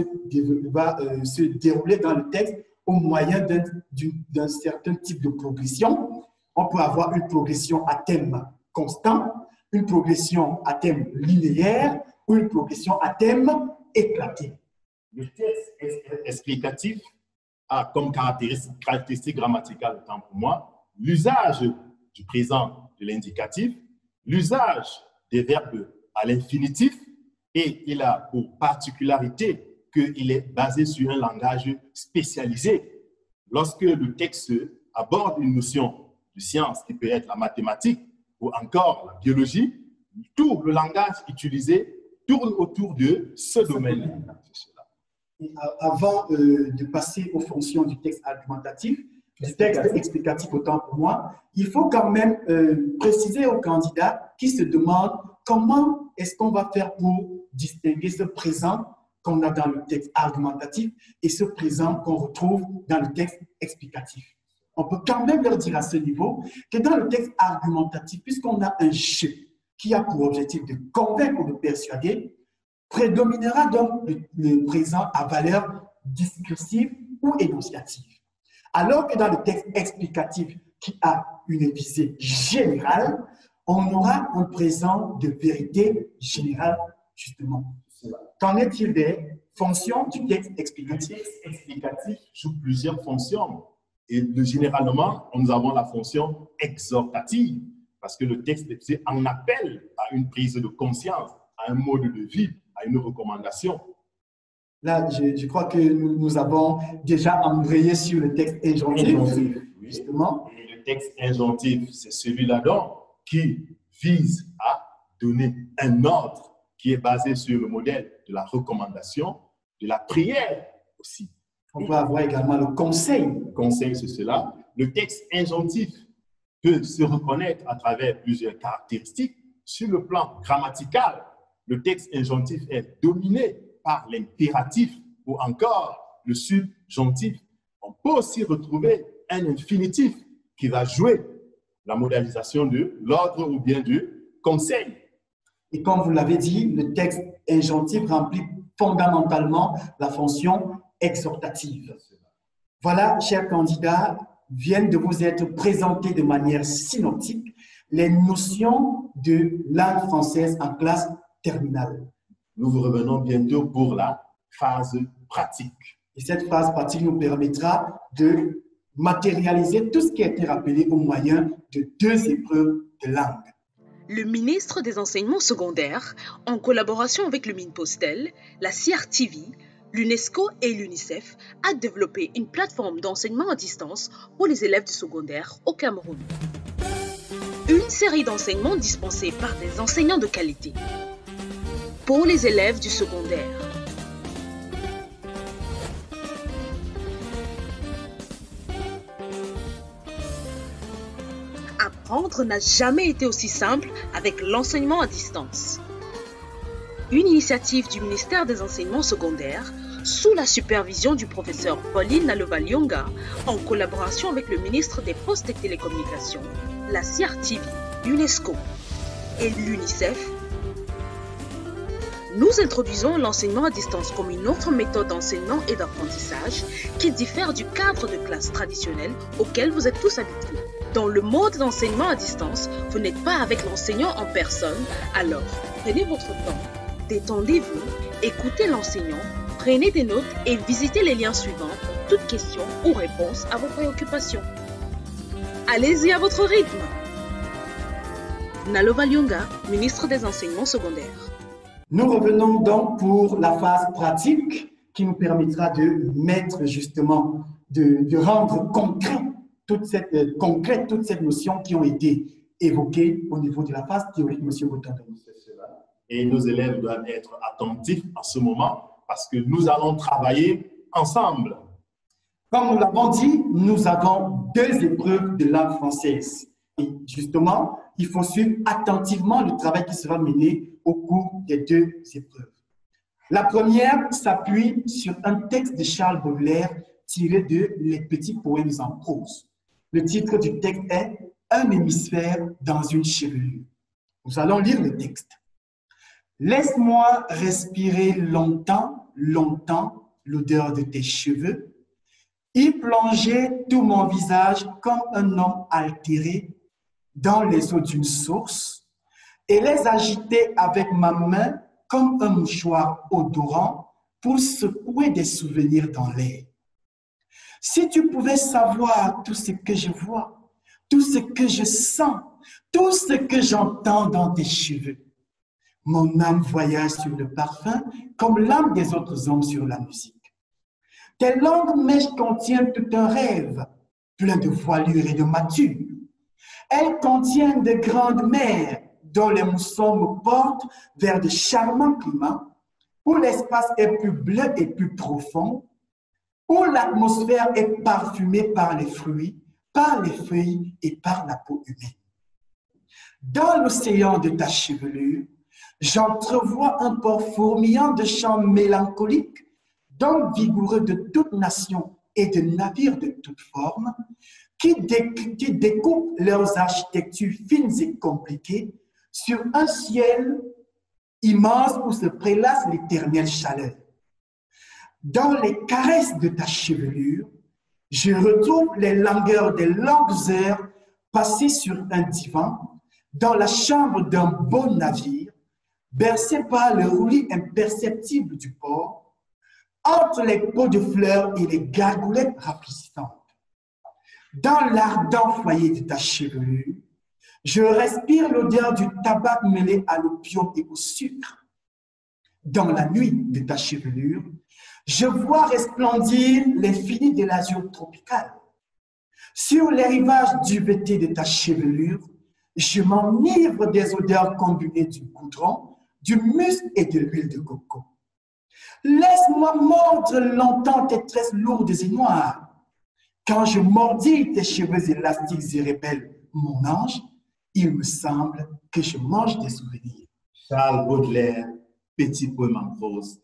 S2: dérouler dans le texte au moyen d'un certain type de progression. On peut avoir une progression à thème constant, une progression à thème linéaire ou une progression à thème éclaté.
S3: Le texte explicatif a comme caractéristique grammaticale, autant pour moi, l'usage du présent de l'indicatif, l'usage des verbes à l'infinitif, et il a pour particularité qu'il est basé sur un langage spécialisé. Lorsque le texte aborde une notion de science qui peut être la mathématique ou encore la biologie, tout le langage utilisé tourne autour de ce domaine.
S2: Avant de passer aux fonctions du texte argumentatif, du texte explicatif autant pour moi, il faut quand même préciser aux candidats qui se demandent comment est-ce qu'on va faire pour distinguer ce présent qu'on a dans le texte argumentatif et ce présent qu'on retrouve dans le texte explicatif. On peut quand même leur dire à ce niveau que dans le texte argumentatif, puisqu'on a un « je » qui a pour objectif de convaincre ou de persuader, prédominera donc le présent à valeur discursive ou énonciative. Alors que dans le texte explicatif qui a une visée générale, on aura un présent de vérité générale, justement. Qu'en est-il des fonctions du texte explicatif?
S3: Le texte explicatif joue plusieurs fonctions. Et généralement, nous avons la fonction exhortative, parce que le texte en appelle à une prise de conscience, à un mode de vie, à une recommandation.
S2: Là, je crois que nous avons déjà embrayé sur le texte injonctif, justement.
S3: Et le texte injonctif, c'est celui-là donc qui vise à donner un ordre qui est basé sur le modèle de la recommandation, de la prière aussi.
S2: On peut avoir également le conseil.
S3: Le conseil, c'est cela. Le texte injonctif peut se reconnaître à travers plusieurs caractéristiques. Sur le plan grammatical, le texte injonctif est dominé par l'impératif ou encore le subjonctif. On peut aussi retrouver un infinitif qui va jouer la modalisation de l'ordre ou bien du conseil.
S2: Et comme vous l'avez dit, le texte injonctif remplit fondamentalement la fonction exhortative. Voilà, chers candidats, viennent de vous être présentées de manière synoptique les notions de langue française en classe terminale.
S3: Nous vous revenons bientôt pour la phase pratique.
S2: Et cette phase pratique nous permettra de matérialiser tout ce qui a été rappelé au moyen de 2 épreuves de langue.
S1: Le ministre des Enseignements secondaires, en collaboration avec le MINPOSTEL, la CRTV, l'UNESCO et l'UNICEF, a développé une plateforme d'enseignement à distance pour les élèves du secondaire au Cameroun. Une série d'enseignements dispensés par des enseignants de qualité. Pour les élèves du secondaire, Apprendre n'a jamais été aussi simple avec l'enseignement à distance. Une initiative du ministère des Enseignements secondaires sous la supervision du professeur Pauline Nalova-Lyonga en collaboration avec le ministre des Postes et Télécommunications, la CRTV, l'UNESCO et l'UNICEF. Nous introduisons l'enseignement à distance comme une autre méthode d'enseignement et d'apprentissage qui diffère du cadre de classe traditionnel auquel vous êtes tous habitués. Dans le mode d'enseignement à distance, vous n'êtes pas avec l'enseignant en personne, alors prenez votre temps, détendez-vous, écoutez l'enseignant, prenez des notes et visitez les liens suivants pour toute question ou réponse à vos préoccupations. Allez-y à votre rythme. Nalova-Lyonga, ministre des Enseignements secondaires.
S2: Nous revenons donc pour la phase pratique qui nous permettra de mettre justement, de rendre concrète toute cette notion qui ont été évoquées au niveau de la phase théorique, M. Boutanda.
S3: Et nos élèves doivent être attentifs en ce moment parce que nous allons travailler ensemble.
S2: Comme nous l'avons dit, nous avons 2 épreuves de langue française. Et justement, il faut suivre attentivement le travail qui sera mené au cours des 2 épreuves. La première s'appuie sur un texte de Charles Baudelaire tiré de Les petits poèmes en prose. Le titre du texte est « Un hémisphère dans une chevelure ». Nous allons lire le texte. « Laisse-moi respirer longtemps, longtemps l'odeur de tes cheveux, y plonger tout mon visage comme un homme altéré dans les eaux d'une source et les agiter avec ma main comme un mouchoir odorant pour secouer des souvenirs dans l'air. Si tu pouvais savoir tout ce que je vois, tout ce que je sens, tout ce que j'entends dans tes cheveux, mon âme voyage sur le parfum comme l'âme des autres hommes sur la musique. Tes longues mèches contiennent tout un rêve, plein de voilure et de mâture. Elles contiennent de grandes mers dont les moussons me portent vers de charmants climats où l'espace est plus bleu et plus profond, où l'atmosphère est parfumée par les fruits, par les feuilles et par la peau humaine. Dans l'océan de ta chevelure, j'entrevois un port fourmillant de chants mélancoliques, d'hommes vigoureux de toute nation et de navires de toute forme, qui découpent leurs architectures fines et compliquées sur un ciel immense où se prélasse l'éternelle chaleur. Dans les caresses de ta chevelure, je retrouve les langueurs des longues heures passées sur un divan, dans la chambre d'un beau navire, bercé par le roulis imperceptible du port, entre les pots de fleurs et les gargoulettes rafraîchissantes. Dans l'ardent foyer de ta chevelure, je respire l'odeur du tabac mêlé à l'opium et au sucre. Dans la nuit de ta chevelure, je vois resplendir les finis de l'azur tropical. Sur les rivages duvetés de ta chevelure, je m'enivre des odeurs combinées du goudron, du musc et de l'huile de coco. Laisse-moi mordre longtemps tes tresses lourdes et noires. Quand je mordis tes cheveux élastiques et rebelles, mon ange, il me semble que je mange des souvenirs.
S3: Charles Baudelaire, Petit poème en prose,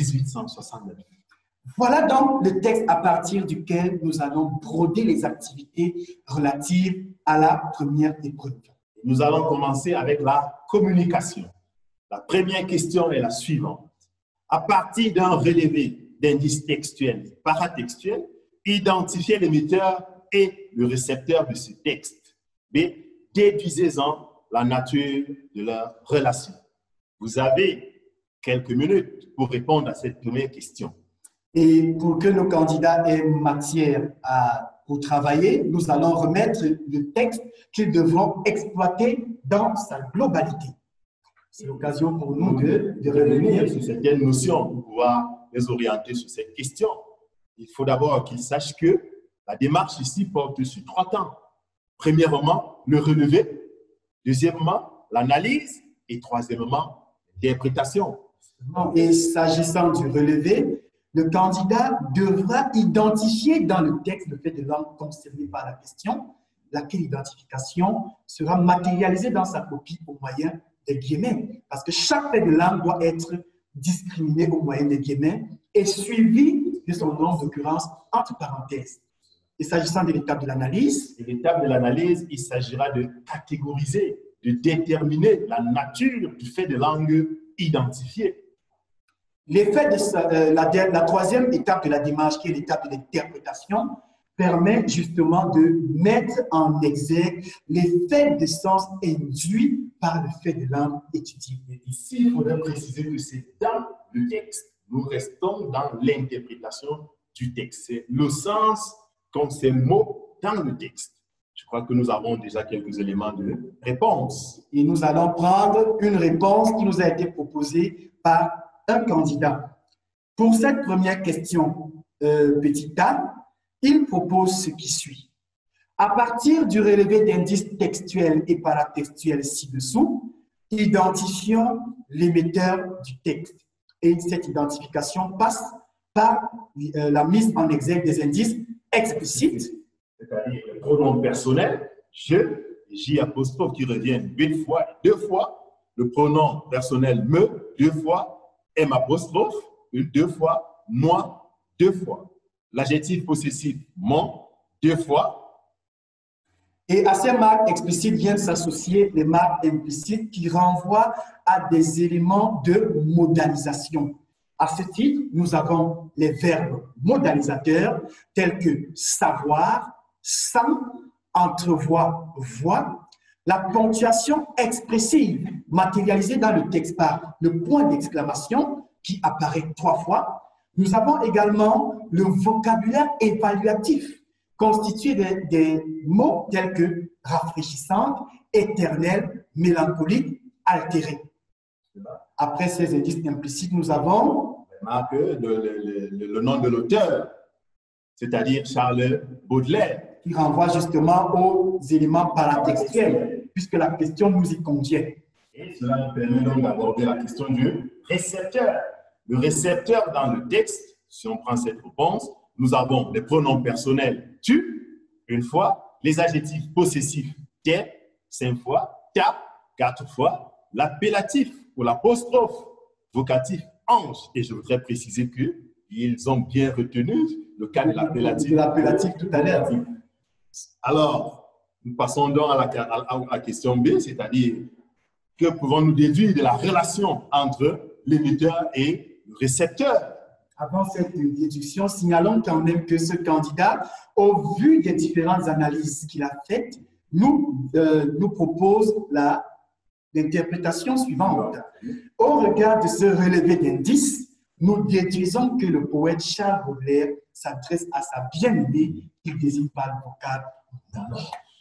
S3: 1869.
S2: Voilà donc le texte à partir duquel nous allons broder les activités relatives à la première épreuve.
S3: Nous allons commencer avec la communication. La première question est la suivante. À partir d'un relevé d'indices textuels et paratextuels, identifiez l'émetteur et le récepteur de ce texte. B. Déduisez-en la nature de leur relation. Vous avez quelques minutes pour répondre à cette première question.
S2: Et pour que nos candidats aient matière pour travailler, nous allons remettre le texte qu'ils devront exploiter dans sa globalité. C'est l'occasion pour nous de revenir
S3: sur certaines notions pour pouvoir les orienter sur cette question. Il faut d'abord qu'ils sachent que la démarche ici porte sur 3 temps. Premièrement, le relevé. Deuxièmement, l'analyse. Et troisièmement, l'interprétation.
S2: Et s'agissant du relevé, le candidat devra identifier dans le texte le fait de langue concernée par la question, laquelle identification sera matérialisée dans sa copie au moyen des guillemets. Parce que chaque fait de langue doit être discriminé au moyen des guillemets et suivi de son nom d'occurrence entre parenthèses. Et s'agissant de l'étape de l'analyse,
S3: il s'agira de catégoriser, de déterminer la nature du fait de langue identifié.
S2: L'effet de la troisième étape de la démarche, qui est l'étape de l'interprétation, permet justement de mettre en exergue l'effet de sens induit par le fait de langue étudiée.
S3: Ici, il faudrait préciser que c'est dans le texte. Nous restons dans l'interprétation du texte. C'est le sens comme ces mots dans le texte. Je crois que nous avons déjà quelques éléments de réponse.
S2: Et nous allons prendre une réponse qui nous a été proposée par un candidat. Pour cette première question, petit a, il propose ce qui suit. À partir du relevé d'indices textuels et paratextuels ci-dessous, identifions l'émetteur du texte. Et cette identification passe par la mise en exergue des indices explicites,
S3: c'est-à-dire le pronom personnel, je, J apostrophe qui revient une fois, deux fois, le pronom personnel me, deux fois, M apostrophe, deux fois, moi, deux fois. L'adjectif possessif mon, deux fois.
S2: Et à ces marques explicites viennent s'associer les marques implicites qui renvoient à des éléments de modalisation. À ce titre, nous avons les verbes modalisateurs tels que savoir, sans, entrevoir, voir, la ponctuation expressive matérialisée dans le texte par le point d'exclamation qui apparaît 3 fois. Nous avons également le vocabulaire évaluatif constitué des mots tels que rafraîchissante, éternelle, mélancolique, altérée. Après ces indices implicites, nous avons
S3: le nom de l'auteur, c'est-à-dire Charles Baudelaire,
S2: qui renvoie justement aux éléments paratextuels, puisque la question nous y convient.
S3: Et cela nous permet donc d'aborder la question du récepteur. Le récepteur dans le texte, si on prend cette réponse, nous avons les pronoms personnels tu, une fois, les adjectifs possessifs t'es, 5 fois, ta, 4 fois, l'appellatif ou l'apostrophe vocatif ange. Et je voudrais préciser qu'ils ont bien retenu le cas de l'appellatif.
S2: De l'appellatif tout à l'heure.
S3: Alors, nous passons donc à la question B, c'est-à-dire que pouvons-nous déduire de la relation entre l'émetteur et le récepteur?
S2: Avant cette déduction, signalons quand même que ce candidat, au vu des différentes analyses qu'il a faites, nous propose l'interprétation suivante. Au regard de ce relevé d'indices, nous déduisons que le poète Charles Baudelaire s'adresse à sa bien-aimée qu'il désigne par le vocable.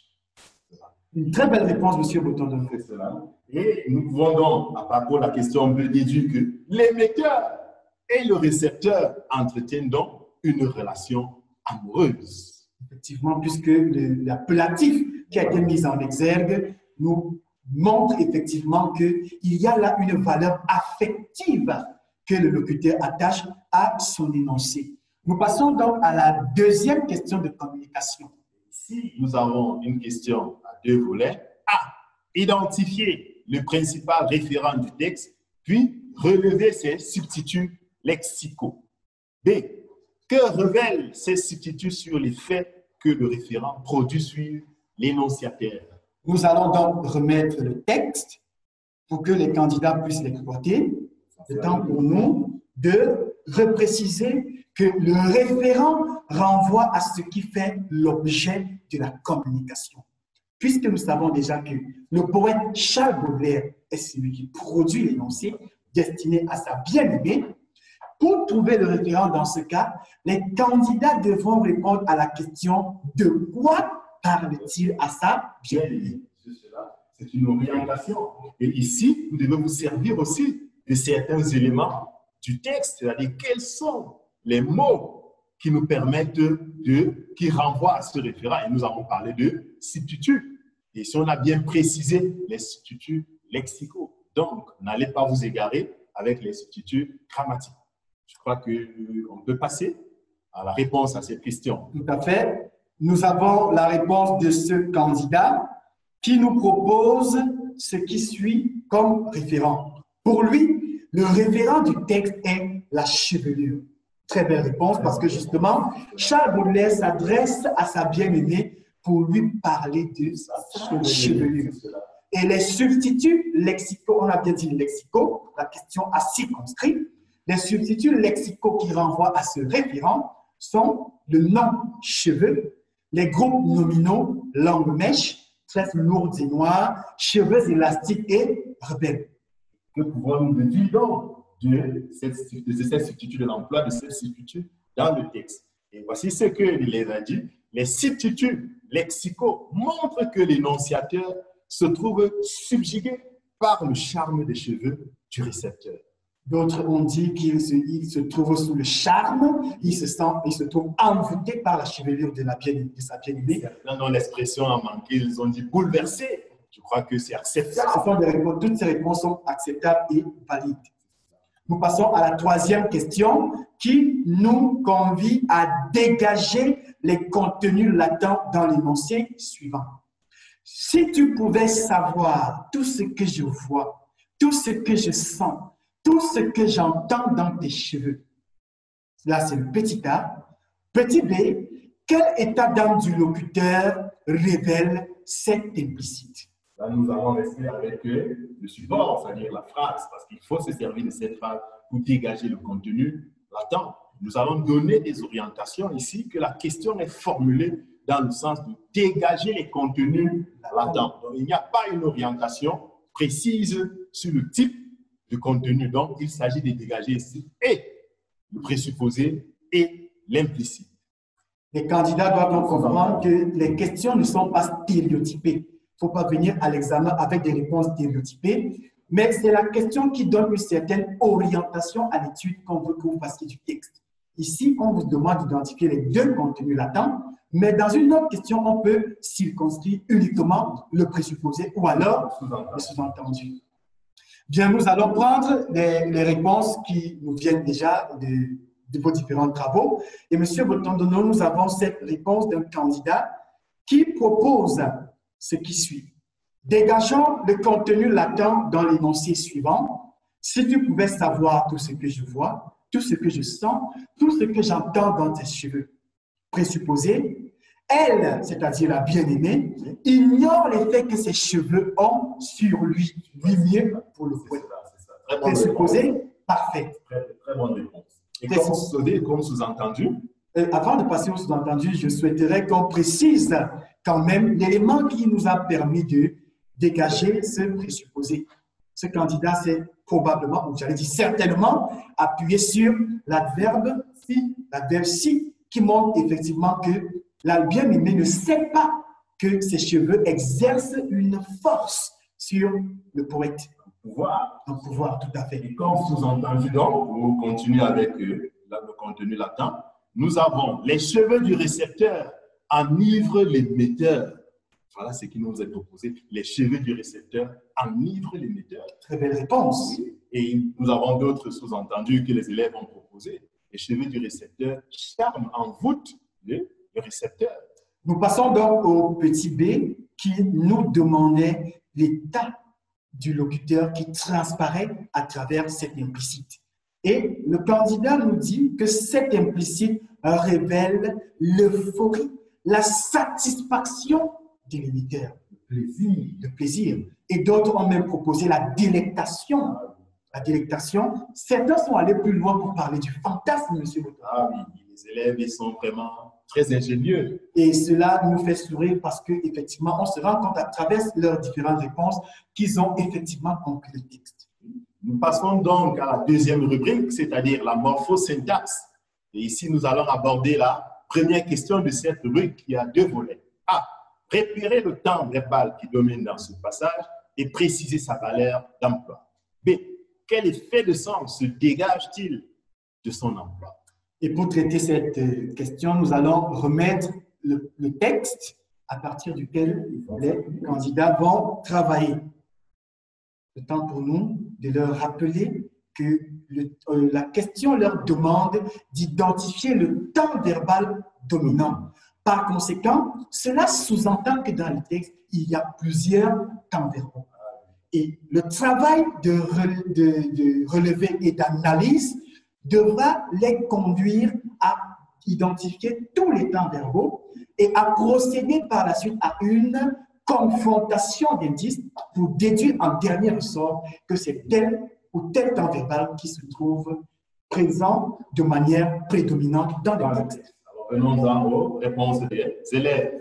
S2: Une très belle réponse, M. Bouton.
S3: Et nous pouvons donc, à propos de la question B, déduire que l'émetteur et le récepteur entretiennent donc une relation amoureuse.
S2: Effectivement, puisque l'appellatif qui a été mis en exergue nous montre effectivement qu'il y a là une valeur affective que le locuteur attache à son énoncé. Nous passons donc à la deuxième question de communication.
S3: Ici, nous avons une question à 2 volets. A. Identifier le principal référent du texte, puis relever ses substituts lexicaux. B. Que révèlent ces substituts sur les faits que le référent produit sur l'énonciateur?
S2: Nous allons donc remettre le texte pour que les candidats puissent l'exploiter. C'est temps pour nous de repréciser que le référent renvoie à ce qui fait l'objet de la communication. Puisque nous savons déjà que le poète Charles Baudelaire est celui qui produit l'énoncé destiné à sa bien-aimée, pour trouver le référent dans ce cas, les candidats devront répondre à la question « De quoi parle-t-il à sa bien-aimée »
S3: C'est une orientation. Et ici, vous devez vous servir aussi de certains éléments du texte, c'est-à-dire quels sont les mots qui nous permettent qui renvoient à ce référent. Et nous avons parlé de substituts. Et si on a bien précisé les substituts lexicaux, donc n'allez pas vous égarer avec les substituts grammatiques. Je crois qu'on peut passer à la réponse à cette question.
S2: Tout à fait. Nous avons la réponse de ce candidat qui nous propose ce qui suit comme référent. Pour lui, le référent du texte est la chevelure. Très belle réponse parce que justement, Charles Baudelaire s'adresse à sa bien-aimée pour lui parler de sa chevelure. Et les substituts lexicaux, on a bien dit lexicaux, la question a circonscrit. Les substituts lexicaux qui renvoient à ce référent sont le nom cheveux, les groupes nominaux langue mèche, tresses lourdes et noires, cheveux élastiques et rebelles.
S3: Que pouvons-nous dire donc de ces substituts, de l'emploi de ces substituts dans le texte? Et voici ce qu'il les a dit. Les substituts lexicaux montrent que l'énonciateur se trouve subjugué par le charme des cheveux du récepteur.
S2: D'autres ont dit qu'il se trouve sous le charme, il se trouve envoûté par la chevelure de sa bien-aimée.
S3: Dans l'expression a manqué, ils ont dit bouleversé. Je crois que c'est acceptable.
S2: Toutes ces réponses sont acceptables et valides. Nous passons à la troisième question qui nous convie à dégager les contenus latents dans l'énoncé suivant. Si tu pouvais savoir tout ce que je vois, tout ce que je sens, tout ce que j'entends dans tes cheveux. Là, c'est le petit A. Petit B, quel état d'âme du locuteur révèle cet implicite?
S3: Là, nous allons rester avec le support, c'est-à-dire la phrase, parce qu'il faut se servir de cette phrase pour dégager le contenu latent. Nous allons donner des orientations ici, que la question est formulée dans le sens de dégager les contenus latents. Donc, il n'y a pas une orientation précise sur le type de contenu. Donc, il s'agit de dégager ici et le présupposé et l'implicite.
S2: Les candidats doivent donc comprendre que les questions ne sont pas stéréotypées. Il ne faut pas venir à l'examen avec des réponses stéréotypées, mais c'est la question qui donne une certaine orientation à l'étude qu'on veut que vous fassiez du texte. Ici, on vous demande d'identifier les deux contenus latents, mais dans une autre question, on peut circonscrire uniquement le présupposé ou alors le sous-entendu. Bien, nous allons prendre les réponses qui nous viennent déjà de vos différents travaux. Et M. Botondono, nous avons cette réponse d'un candidat qui propose ce qui suit. Dégageons le contenu latent dans l'énoncé suivant. Si tu pouvais savoir tout ce que je vois, tout ce que je sens, tout ce que j'entends dans tes cheveux. Présupposé, elle, c'est-à-dire la bien-aimée, ignore l'effet que ses cheveux ont sur lui. Lui mieux pour le poète. Présupposé, parfait.
S3: Très bonne réponse. Et comme sous-entendu?
S2: Avant de passer au sous-entendu, je souhaiterais qu'on précise quand même l'élément qui nous a permis de dégager ce présupposé. Ce candidat s'est probablement, ou j'allais dire certainement, appuyé sur l'adverbe si, qui montre effectivement que la bien-aimée ne sait pas que ses cheveux exercent une force sur le poète.
S3: Un
S2: pouvoir, tout à fait.
S3: Et comme sous-entendu, donc, on continue avec le contenu latent. Nous avons les cheveux du récepteur enivrent l'émetteur. Voilà ce qui nous est proposé. Les cheveux du récepteur enivrent l'émetteur.
S2: Très belle réponse.
S3: Et nous avons d'autres sous-entendus que les élèves ont proposés. Les cheveux du récepteur charment, envoûtent le récepteur.
S2: Nous passons donc au petit B qui nous demandait l'état du locuteur qui transparaît à travers cet implicite. Et le candidat nous dit que cet implicite révèle l'euphorie, la satisfaction de l'émetteur, le plaisir. Et d'autres ont même proposé la délectation. La délectation. Certains sont allés plus loin pour parler du fantasme, M. Boton.
S3: Ah oui, les élèves, ils sont vraiment très ingénieux.
S2: Et cela nous fait sourire parce qu'effectivement, on se rend compte à travers leurs différentes réponses qu'ils ont effectivement compris le texte.
S3: Nous passons donc à la deuxième rubrique, c'est-à-dire la morphosyntaxe. Et ici, nous allons aborder la première question de cette rubrique qui a deux volets. A. Repérer le temps verbal qui domine dans ce passage et préciser sa valeur d'emploi. B. Quel effet de sens se dégage-t-il de son emploi?
S2: Et pour traiter cette question, nous allons remettre le texte à partir duquel les candidats vont travailler. Le temps pour nous de leur rappeler que la question leur demande d'identifier le temps verbal dominant. Par conséquent, cela sous-entend que dans le texte, il y a plusieurs temps verbaux. Et le travail de relevé et d'analyse devra les conduire à identifier tous les temps verbaux et à procéder par la suite à une confrontation d'indices pour déduire en dernier ressort que c'est tel ou tel temps verbal qui se trouve présent de manière prédominante dans le texte.
S3: Venons-en aux réponses des élèves.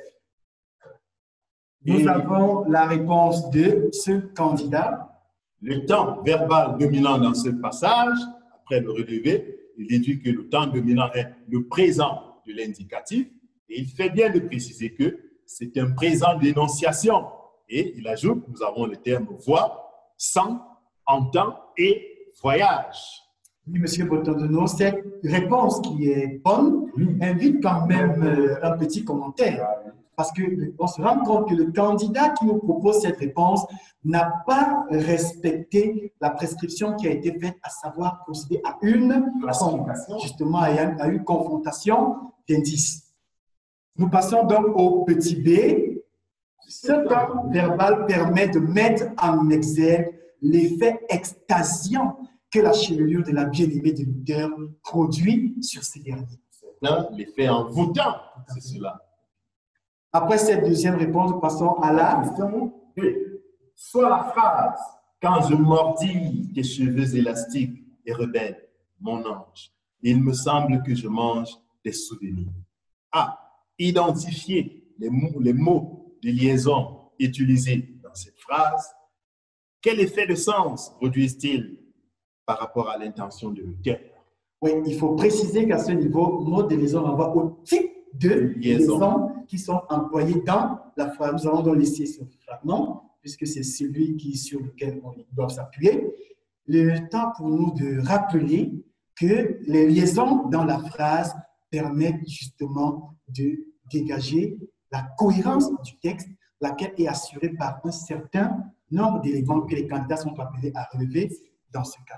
S2: Nous avons la réponse de ce candidat.
S3: Le temps verbal dominant dans ce passage, après le relevé, il déduit que le temps dominant est le présent de l'indicatif et il fait bien de préciser que c'est un présent d'énonciation. Et il ajoute, nous avons le terme voix, sent, entend et voyage.
S2: Oui, M. Botondono, cette réponse qui est bonne invite quand même un petit commentaire. Parce qu'on se rend compte que le candidat qui nous propose cette réponse n'a pas respecté la prescription qui a été faite, à savoir procéder à une classification, justement à une confrontation d'indices. Nous passons donc au petit b. Ce temps verbal permet de mettre en exergue l'effet extasiant que la chevelure de la bien-aimée de l'auteur produit sur ces derniers.
S3: C'est l'effet envoûtant, c'est cela.
S2: Après cette deuxième réponse, nous passons à la
S3: question B. Soit la phrase « Quand je mordis tes cheveux élastiques et rebelles, mon ange, il me semble que je mange des souvenirs. » A. Identifier les mots de liaison utilisés dans cette phrase. Quel effet de sens produisent-ils par rapport à l'intention de l'auteur?
S2: Oui, il faut préciser qu'à ce niveau, mot de liaison renvoie au type de liaison qui sont employés dans la phrase. Nous allons donc laisser ce fragment, puisque c'est celui sur lequel on doit s'appuyer. Le temps pour nous de rappeler que les liaisons dans la phrase permettent justement de dégager la cohérence du texte, laquelle est assurée par un certain nombre d'éléments que les candidats sont appelés à relever dans ce cas.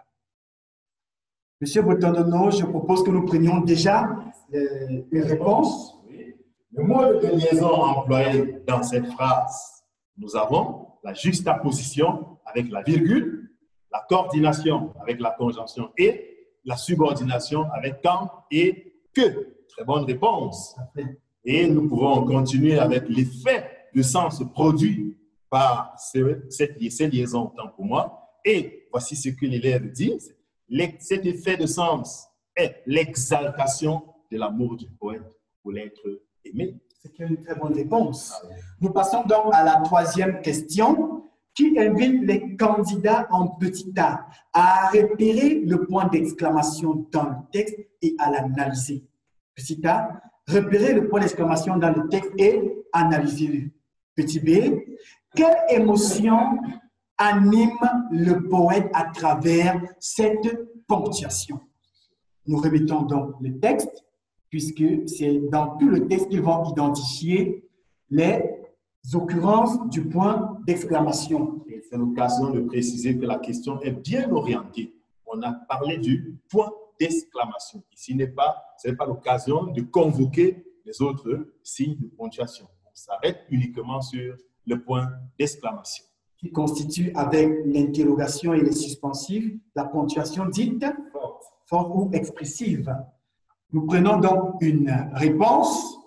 S2: Monsieur Botondono, je propose que nous prenions déjà les réponses.
S3: Le mot de liaison employé dans cette phrase, nous avons la juxtaposition avec la virgule, la coordination avec la conjonction et la subordination avec quand et que. Très bonne réponse. Et nous pouvons continuer avec l'effet de sens produit par ces liaisons, tant pour moi. Et voici ce que l'élève dit. Cet effet de sens est l'exaltation de l'amour du poète pour l'être aimé.
S2: C'est une très bonne réponse. Nous passons donc à la troisième question qui invite les candidats en petit a à repérer le point d'exclamation dans le texte et à l'analyser. Petit a, repérer le point d'exclamation dans le texte et analyser-le. Petit b, quelle émotion anime le poète à travers cette ponctuation? Nous remettons donc le texte, puisque c'est dans tout le texte qu'ils vont identifier les occurrences du point d'exclamation.
S3: C'est l'occasion de préciser que la question est bien orientée. On a parlé du point d'exclamation. Ici, ce n'est pas l'occasion de convoquer les autres signes de ponctuation. On s'arrête uniquement sur le point d'exclamation.
S2: Qui constitue avec l'interrogation et les suspensifs la ponctuation dite forte ou expressive. Nous prenons donc une réponse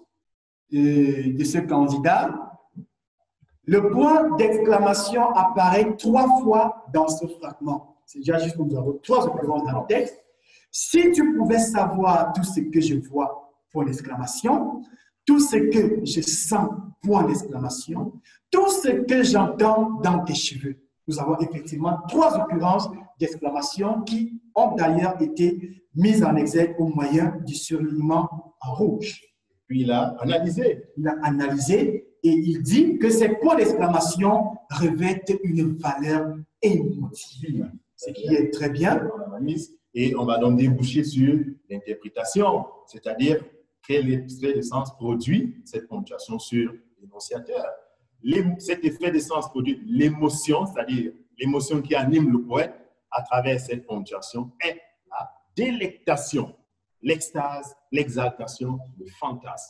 S2: de ce candidat. Le point d'exclamation apparaît 3 fois dans ce fragment. C'est déjà juste que nous avons 3 occurrences dans le texte. Si tu pouvais savoir tout ce que je vois, point d'exclamation, tout ce que je sens, point d'exclamation, tout ce que j'entends dans tes cheveux. Nous avons effectivement 3 occurrences d'exclamation qui ont d'ailleurs été mises en exergue au moyen du surlignement en rouge.
S3: Puis il a analysé.
S2: Il a analysé et il dit que ces points d'exclamation revêtent une valeur émotive, ce qui est très bien.
S3: Et on va donc déboucher sur l'interprétation, c'est-à-dire quel effet de sens produit cette ponctuation sur l'énonciateur. Cet effet de sens produit l'émotion, c'est-à-dire l'émotion qui anime le poète à travers cette ponctuation est la délectation, l'extase, l'exaltation, le fantasme.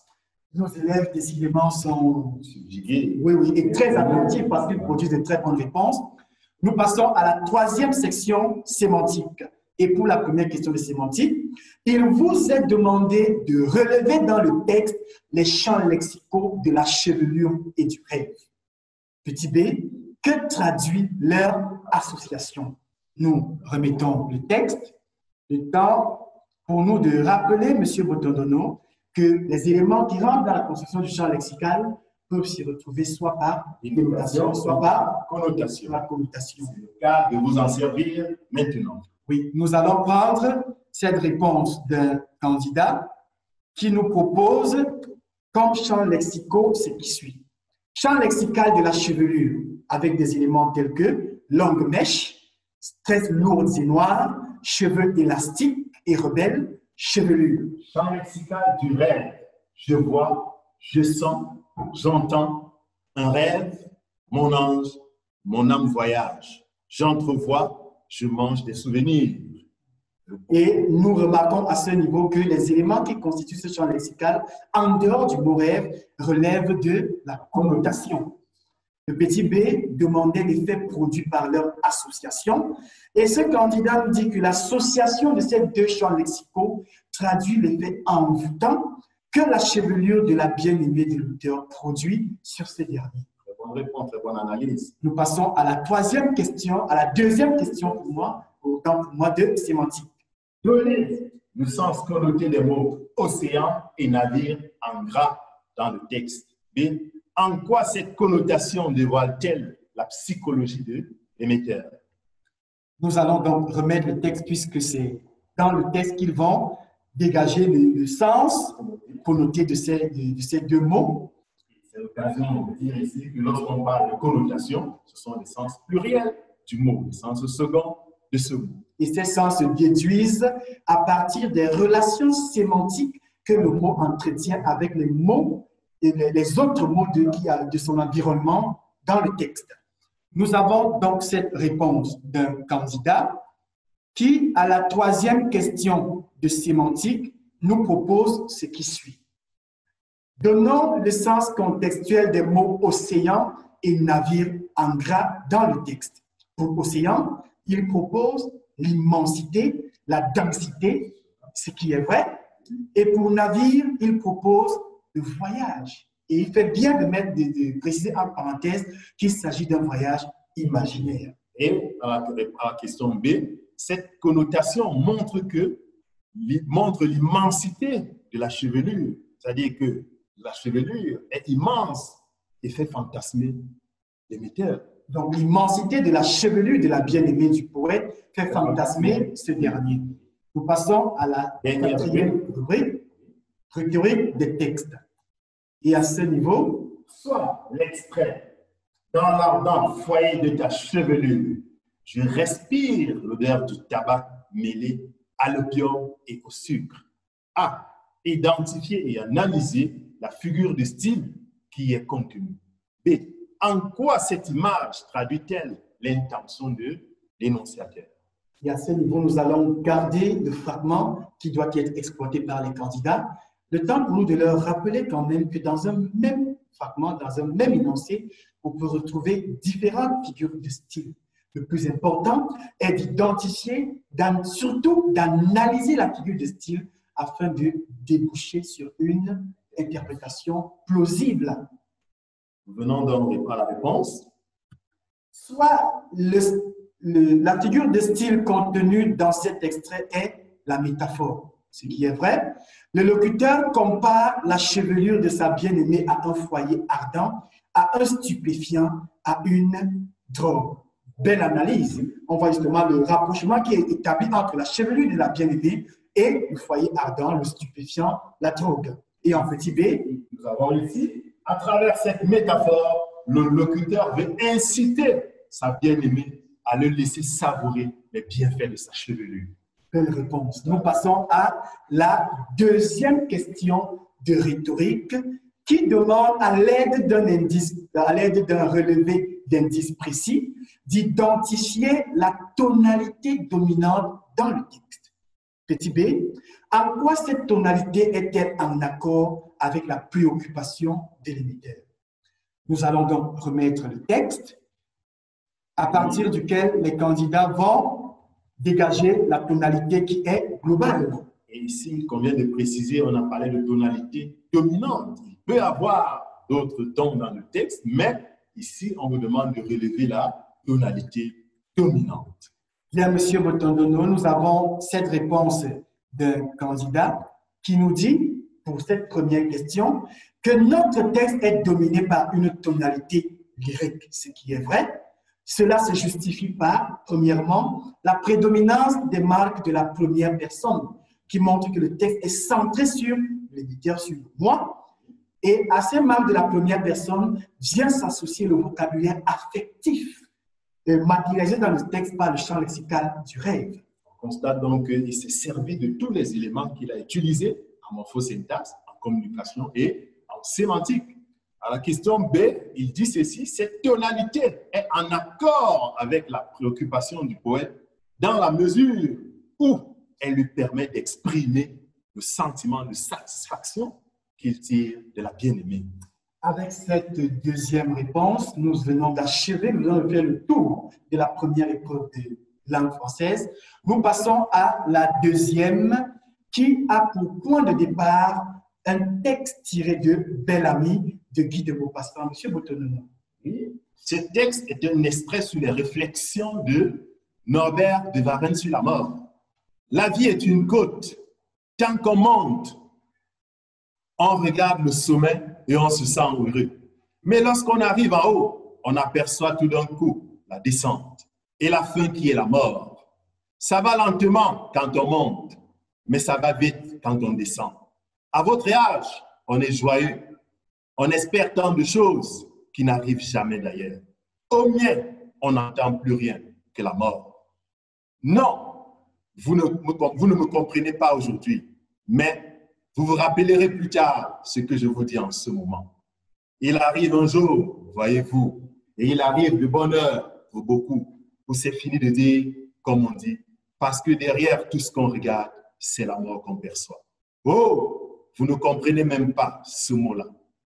S2: Nos élèves, décidément, sont
S3: subjugués.
S2: oui, et très attentifs parce qu'ils produisent de très bonnes réponses. Nous passons à la troisième section sémantique. Et pour la première question de sémantique, il vous est demandé de relever dans le texte les champs lexicaux de la chevelure et du rêve. Petit b, que traduit leur association? Nous remettons le texte. Le temps pour nous de rappeler, M. Botondono, que les éléments qui rentrent dans la construction du champ lexical peuvent s'y retrouver soit par dénotation, soit par
S3: connotation.
S2: la connotation.
S3: C'est le cas de vous en servir maintenant.
S2: Oui, nous allons prendre cette réponse d'un candidat qui nous propose comme champ lexicaux ce qui suit. Champ lexical de la chevelure avec des éléments tels que longue mèche, tresses lourdes et noires, cheveux élastiques et rebelles, chevelure.
S3: Champ lexical du rêve. Je vois, je sens, j'entends un rêve, mon ange, mon âme voyage. J'entrevois, je mange des souvenirs.
S2: Et nous remarquons à ce niveau que les éléments qui constituent ce champ lexical, en dehors du mot rêve, relèvent de la connotation. Le petit b demandait l'effet produit par leur association. Et ce candidat nous dit que l'association de ces deux champs lexicaux traduit l'effet envoûtant que la chevelure de la bien-aimée de l'auteur produit sur ces derniers.
S3: Très bonne réponse, très bonne analyse.
S2: Nous passons à la troisième question, à la deuxième question pour moi, autant pour moi de sémantique.
S3: Donnez le sens connoté des mots océan et navire en gras dans le texte. B. En quoi cette connotation dévoile-t-elle la psychologie de l'émetteur?
S2: Nous allons donc remettre le texte puisque c'est dans le texte qu'ils vont dégager le sens connoté de ces deux mots.
S3: C'est l'occasion de dire ici que lorsqu'on parle de connotation, ce sont les sens pluriels du mot, le sens second de ce mot.
S2: Et ces sens se déduisent à partir des relations sémantiques que le mot entretient avec les mots et les autres mots de son environnement dans le texte. Nous avons donc cette réponse d'un candidat qui, à la troisième question de sémantique, nous propose ce qui suit. Donnons le sens contextuel des mots océan et navire en gras dans le texte. Pour océan, il propose l'immensité, la densité, ce qui est vrai. Et pour navire, il propose le voyage. Et il fait bien de préciser en parenthèse qu'il s'agit d'un voyage imaginaire.
S3: Et à la question B, cette connotation montre l'immensité de la chevelure. C'est-à-dire que la chevelure est immense et fait fantasmer l'émetteur.
S2: Donc, l'immensité de la chevelure de la bien-aimée du poète fait fantasmer ce dernier. Nous passons à la quatrième rubrique, rhétorique des textes. Et à ce niveau,
S3: soit l'extrait dans l'ardent foyer de ta chevelure, je respire l'odeur du tabac mêlé à l'opium et au sucre. A. Identifier et analyser la figure de style qui est contenue. B. En quoi cette image traduit-elle l'intention de l'énonciateur?
S2: et à ce niveau, nous allons garder le fragment qui doit être exploité par les candidats. Le temps pour nous de leur rappeler quand même que dans un même fragment, dans un même énoncé, on peut retrouver différentes figures de style. Le plus important est d'identifier, surtout d'analyser la figure de style afin de déboucher sur une interprétation plausible.
S3: Nous venons donc à la réponse.
S2: Soit la figure de style contenue dans cet extrait est la métaphore, ce qui est vrai. Le locuteur compare la chevelure de sa bien-aimée à un foyer ardent, à un stupéfiant, à une drogue. Belle analyse. On voit justement le rapprochement qui est établi entre la chevelure de la bien-aimée et le foyer ardent, le stupéfiant, la drogue. Et en petit b,
S3: nous avons ici, à travers cette métaphore, le locuteur veut inciter sa bien-aimée à le laisser savourer les bienfaits de sa chevelure.
S2: Belle réponse. Nous passons à la deuxième question de rhétorique qui demande, à l'aide d'un indice, à l'aide d'un relevé d'indices précis, d'identifier la tonalité dominante dans le texte. Petit b, en quoi cette tonalité est-elle en accord avec la préoccupation de l'émetteur? Nous allons donc remettre le texte à partir duquel les candidats vont dégager la tonalité qui est globale.
S3: Et ici, il convient de préciser, on a parlé de tonalité dominante. Il peut y avoir d'autres tons dans le texte, mais ici, on vous demande de relever la tonalité dominante.
S2: Bien, M. Botondono, nous avons cette réponse d'un candidat qui nous dit, pour cette première question, que notre texte est dominé par une tonalité lyrique, ce qui est vrai. Cela se justifie par, premièrement, la prédominance des marques de la première personne, qui montre que le texte est centré sur l'éditeur, sur moi. Et à ces marques de la première personne vient s'associer le vocabulaire affectif, matérialisé dans le texte par le champ lexical du rêve.
S3: On constate donc qu'il s'est servi de tous les éléments qu'il a utilisés en morphosyntaxe, en communication et en sémantique. À la question B, il dit ceci: cette tonalité est en accord avec la préoccupation du poète dans la mesure où elle lui permet d'exprimer le sentiment de satisfaction qu'il tire de la bien-aimée.
S2: Avec cette deuxième réponse, nous venons d'achever, nous avons fait le tour de la première épreuve de langue française. Nous passons à la deuxième qui a pour point de départ un texte tiré de Bel Ami de Guy de Maupassant. Monsieur Botondono.
S3: Oui. Ce texte est un extrait sur les réflexions de Norbert de Varenne sur la mort. La vie est une côte. Tant qu'on monte, on regarde le sommet et on se sent heureux. Mais lorsqu'on arrive en haut, on aperçoit tout d'un coup la descente et la fin qui est la mort. Ça va lentement quand on monte, mais ça va vite quand on descend. À votre âge, on est joyeux. On espère tant de choses qui n'arrivent jamais d'ailleurs. Au mien, on n'entend plus rien que la mort. Non, vous ne me comprenez pas aujourd'hui, mais vous vous rappellerez plus tard ce que je vous dis en ce moment. Il arrive un jour, voyez-vous, et il arrive de bonne heure pour beaucoup, où c'est fini de dire, comme on dit, parce que derrière tout ce qu'on regarde, c'est la mort qu'on perçoit. Oh, vous ne comprenez même pas ce mot-là.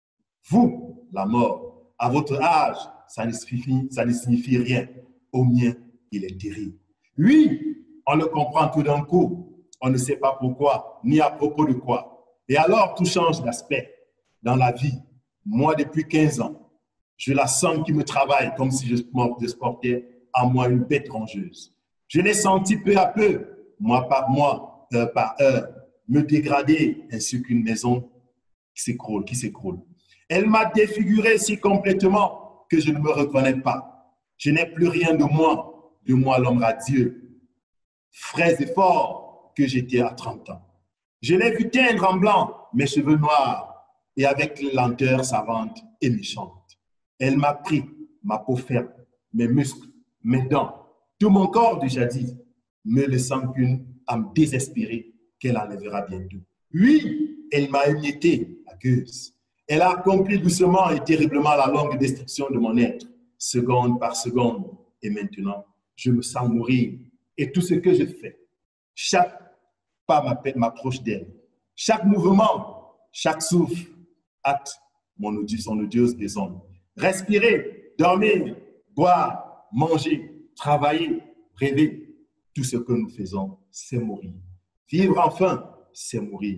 S3: Vous, la mort, à votre âge, ça ne signifie rien. Au mien, il est terrible. Oui, on le comprend tout d'un coup. On ne sait pas pourquoi, ni à propos de quoi. Et alors, tout change d'aspect dans la vie. Moi, depuis 15 ans, je la sens qui me travaille comme si je portais à moi une bête rongeuse. Je l'ai senti peu à peu, mois par mois, heure par heure, me dégrader ainsi qu'une maison qui s'écroule. Elle m'a défiguré si complètement que je ne me reconnais pas. Je n'ai plus rien de moi l'homme radieux, frais et fort que j'étais à 30 ans. Je l'ai vu teindre en blanc mes cheveux noirs et avec lenteur savante et méchante. Elle m'a pris ma peau ferme, mes muscles, mes dents, tout mon corps de jadis, me laissant qu'une âme désespérée qu'elle enlèvera bientôt. Oui, elle m'a émietté la gueuse. Elle a accompli doucement et terriblement la longue destruction de mon être, seconde par seconde. Et maintenant, je me sens mourir. Et tout ce que je fais, chaque pas m'approche d'elle. Chaque mouvement, chaque souffle, hâte son odieuse désordre. Respirer, dormir, boire, manger, travailler, rêver, tout ce que nous faisons, c'est mourir. Vivre enfin, c'est mourir.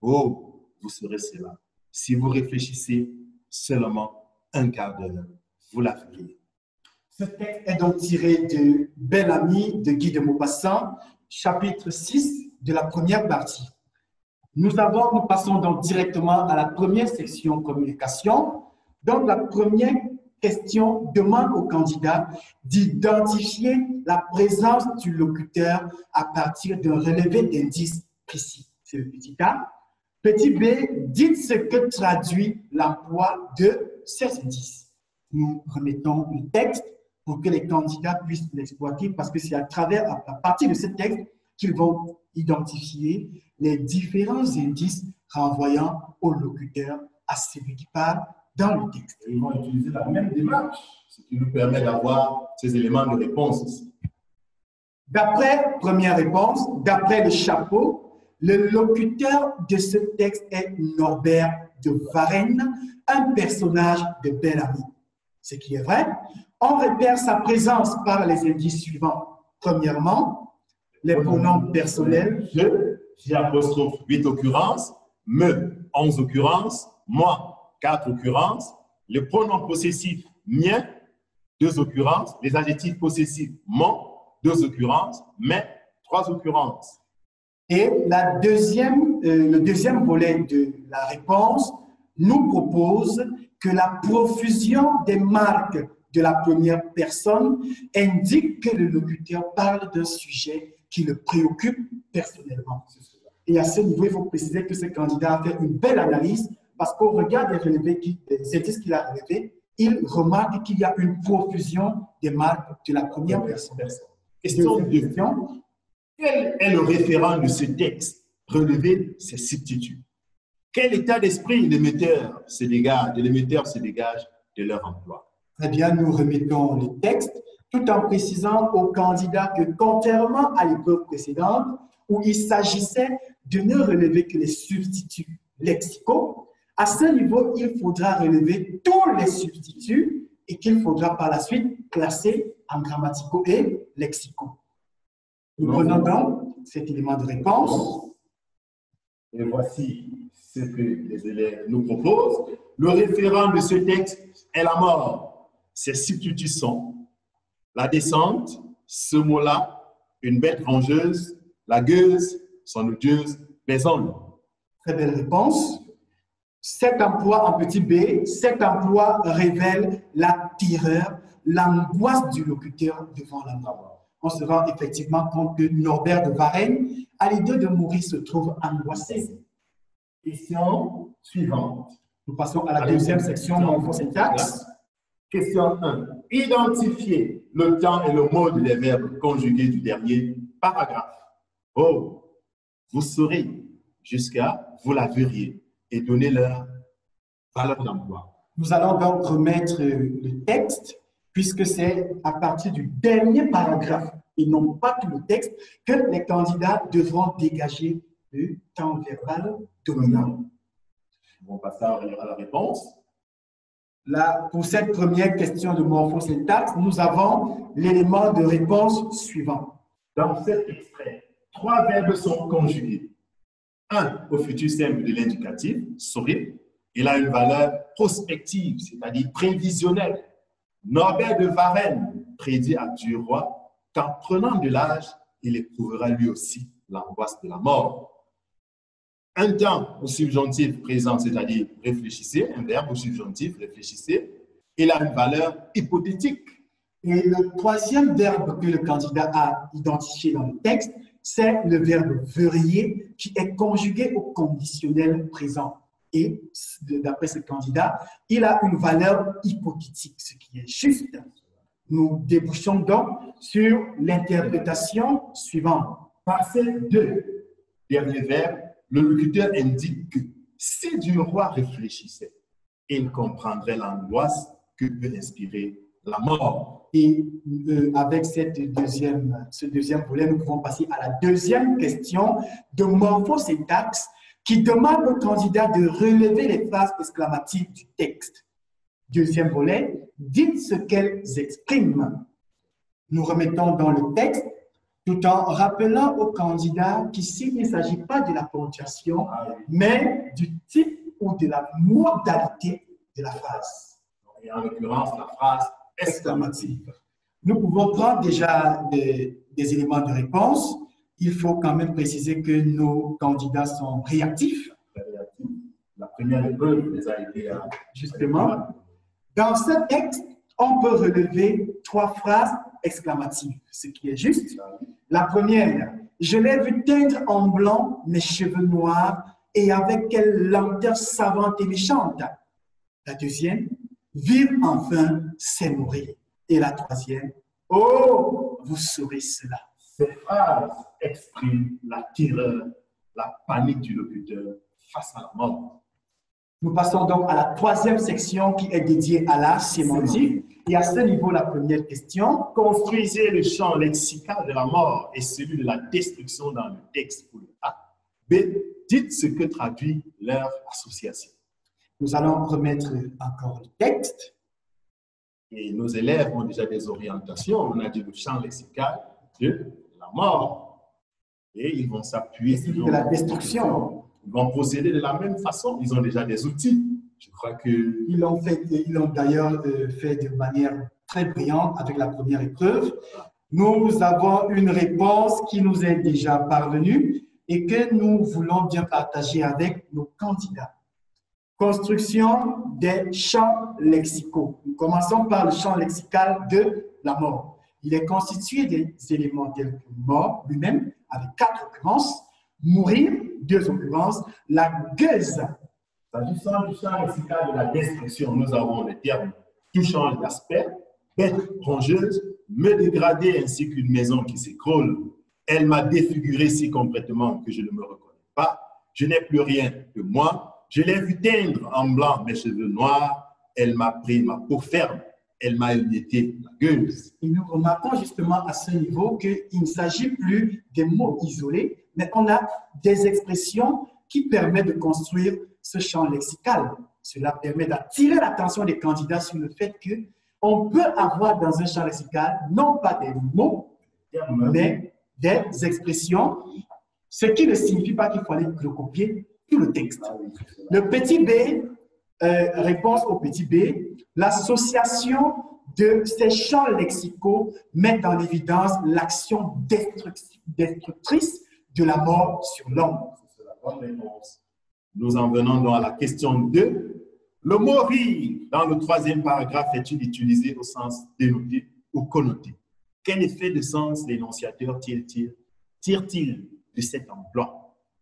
S3: Oh, vous serez cela. Si vous réfléchissez seulement un quart d'heure, vous la verrez.
S2: Ce texte est donc tiré de Bel Ami de Guy de Maupassant, chapitre 6 de la première partie. Nous passons donc directement à la première section communication. Donc la première question demande au candidat d'identifier la présence du locuteur à partir d'un relevé d'indices précis. C'est le petit A. Petit B, dites ce que traduit l'emploi de ces indices. Nous remettons le texte pour que les candidats puissent l'exploiter parce que c'est à partir de ce texte qu'ils vont identifier les différents indices renvoyant au locuteur, à celui qui parle dans le texte.
S3: Ils vont utiliser la même démarche, ce qui nous permet d'avoir ces éléments de réponse.
S2: D'après, première réponse, d'après le chapeau, Le locuteur de ce texte est Norbert de Varenne, un personnage de Bel-Ami. Ce qui est vrai, on repère sa présence par les indices suivants. Premièrement, les pronoms personnels.
S3: Je, J', 8 occurrences, me, 11 occurrences, moi, 4 occurrences, les pronoms possessifs, mien, 2 occurrences, les adjectifs possessifs, mon, 2 occurrences, mais, 3 occurrences.
S2: Et le deuxième volet de la réponse nous propose que la profusion des marques de la première personne indique que le locuteur parle d'un sujet qui le préoccupe personnellement. Et à ce niveau, il faut préciser que ce candidat a fait une belle analyse parce qu'au regard des indices qu'il a relevés, il remarque qu'il y a une profusion des marques de la première personne.
S3: Question 2. Quel est le référent de ce texte? Relever ses substituts. Quel état d'esprit l'émetteur se dégage de leur emploi?
S2: Très bien, nous remettons le texte tout en précisant au candidat que contrairement à l'épreuve précédente où il s'agissait de ne relever que les substituts lexicaux, à ce niveau, il faudra relever tous les substituts et qu'il faudra par la suite classer en grammaticaux et lexicaux. Nous prenons donc cet élément de réponse.
S3: Et voici ce que les élèves nous proposent. Le référent de ce texte est la mort. Ses substituts sont la descente, ce mot-là, une bête rangeuse, la gueuse, son odieuse, besogne.
S2: Très belle réponse. Cet emploi en petit b, cet emploi révèle la terreur, l'angoisse du locuteur devant la mort. On se rend effectivement compte que Norbert de Varenne, à l'idée de mourir, se trouve angoissé.
S3: Question suivante.
S2: Nous passons à la deuxième section morphosyntaxe.
S3: Question 1. Identifiez le temps et le mode des verbes conjugués du dernier paragraphe. Oh, vous saurez jusqu'à vous la verriez et donner leur valeur d'emploi.
S2: Nous allons donc remettre le texte puisque c'est à partir du dernier paragraphe et non pas tout le texte que les candidats devront dégager le temps verbal dominant.
S3: On va passer à la réponse.
S2: Là, pour cette première question de morphosyntaxe, nous avons l'élément de réponse suivant.
S3: Dans cet extrait, 3 verbes sont conjugués. Un au futur simple de l'indicatif, sourire, il a une valeur prospective, c'est-à-dire prévisionnelle. Norbert de Varenne prédit à Duroy qu'en prenant de l'âge, il éprouvera lui aussi l'angoisse de la mort. Un temps au subjonctif présent, c'est-à-dire réfléchissez, un verbe au subjonctif, réfléchissez, il a une valeur hypothétique.
S2: Et le troisième verbe que le candidat a identifié dans le texte, c'est le verbe verrier qui est conjugué au conditionnel présent. Et d'après ce candidat, il a une valeur hypothétique, ce qui est juste. Nous débouchons donc sur l'interprétation suivante.
S3: Par ces 2 derniers verbes, le locuteur indique que si Duroy réfléchissait, il comprendrait l'angoisse que peut inspirer la mort.
S2: Et avec ce deuxième volet, nous pouvons passer à la deuxième question de morphosyntaxe qui demande au candidat de relever les phrases exclamatives du texte. Deuxième volet, dites ce qu'elles expriment. Nous remettons dans le texte tout en rappelant au candidat qu'ici, il ne s'agit pas de la ponctuation, mais du type ou de la modalité de la phrase.
S3: Et en l'occurrence, la phrase exclamative.
S2: Nous pouvons prendre déjà des éléments de réponse. Il faut quand même préciser que nos candidats sont réactifs.
S3: La première épreuve les a aidés à...
S2: Justement, dans ce texte, on peut relever 3 phrases exclamatives, ce qui est juste. La première, je l'ai vu teindre en blanc mes cheveux noirs et avec quelle lenteur savante et méchante. La deuxième, vivre enfin, c'est mourir. Et la troisième, oh, vous saurez cela.
S3: Ces phrases expriment la terreur, la panique du locuteur face à la mort.
S2: Nous passons donc à la troisième section qui est dédiée à la sémantique. Et à ce niveau, la première question.
S3: Construisez le champ lexical de la mort et celui de la destruction dans le texte pour le A. B. Dites ce que traduit leur association.
S2: Nous allons remettre encore le texte.
S3: Et nos élèves ont déjà des orientations. On a dit le champ lexical de la mort. Et ils vont s'appuyer sur
S2: de la destruction.
S3: Ils vont procéder de la même façon. Ils ont déjà des outils. Je crois que...
S2: Ils l'ont d'ailleurs fait de manière très brillante avec la première épreuve. Nous avons une réponse qui nous est déjà parvenue et que nous voulons bien partager avec nos candidats. Construction des champs lexicaux. Nous commençons par le champ lexical de la mort. Il est constitué des éléments tels que mort lui-même, avec 4 occurrences, mourir, 2 occurrences, la gueuse.
S3: S'agissant du champ lexical de la destruction, nous avons les termes touchant l'aspect, bête rongeuse, me dégrader ainsi qu'une maison qui s'écroule. Elle m'a défiguré si complètement que je ne me reconnais pas. Je n'ai plus rien de moi. Je l'ai vu teindre en blanc mes cheveux noirs. Elle m'a pris ma peau ferme. Elle m'a émietté la gueuse.
S2: Et nous remarquons justement à ce niveau qu'il ne s'agit plus des mots isolés, mais on a des expressions qui permettent de construire ce champ lexical. Cela permet d'attirer l'attention des candidats sur le fait qu'on peut avoir dans un champ lexical non pas des mots, mais des expressions, ce qui ne signifie pas qu'il faut aller recopier tout le texte. Le petit b, réponse au petit b, l'association de ces champs lexicaux met en évidence l'action destructrice de la mort sur l'homme.
S3: C'est la bonne réponse. Nous en venons donc à la question 2. Le mot rire dans le 3e paragraphe est-il utilisé au sens dénoté ou connoté? Quel effet de sens l'énonciateur tire-t-il de cet emploi?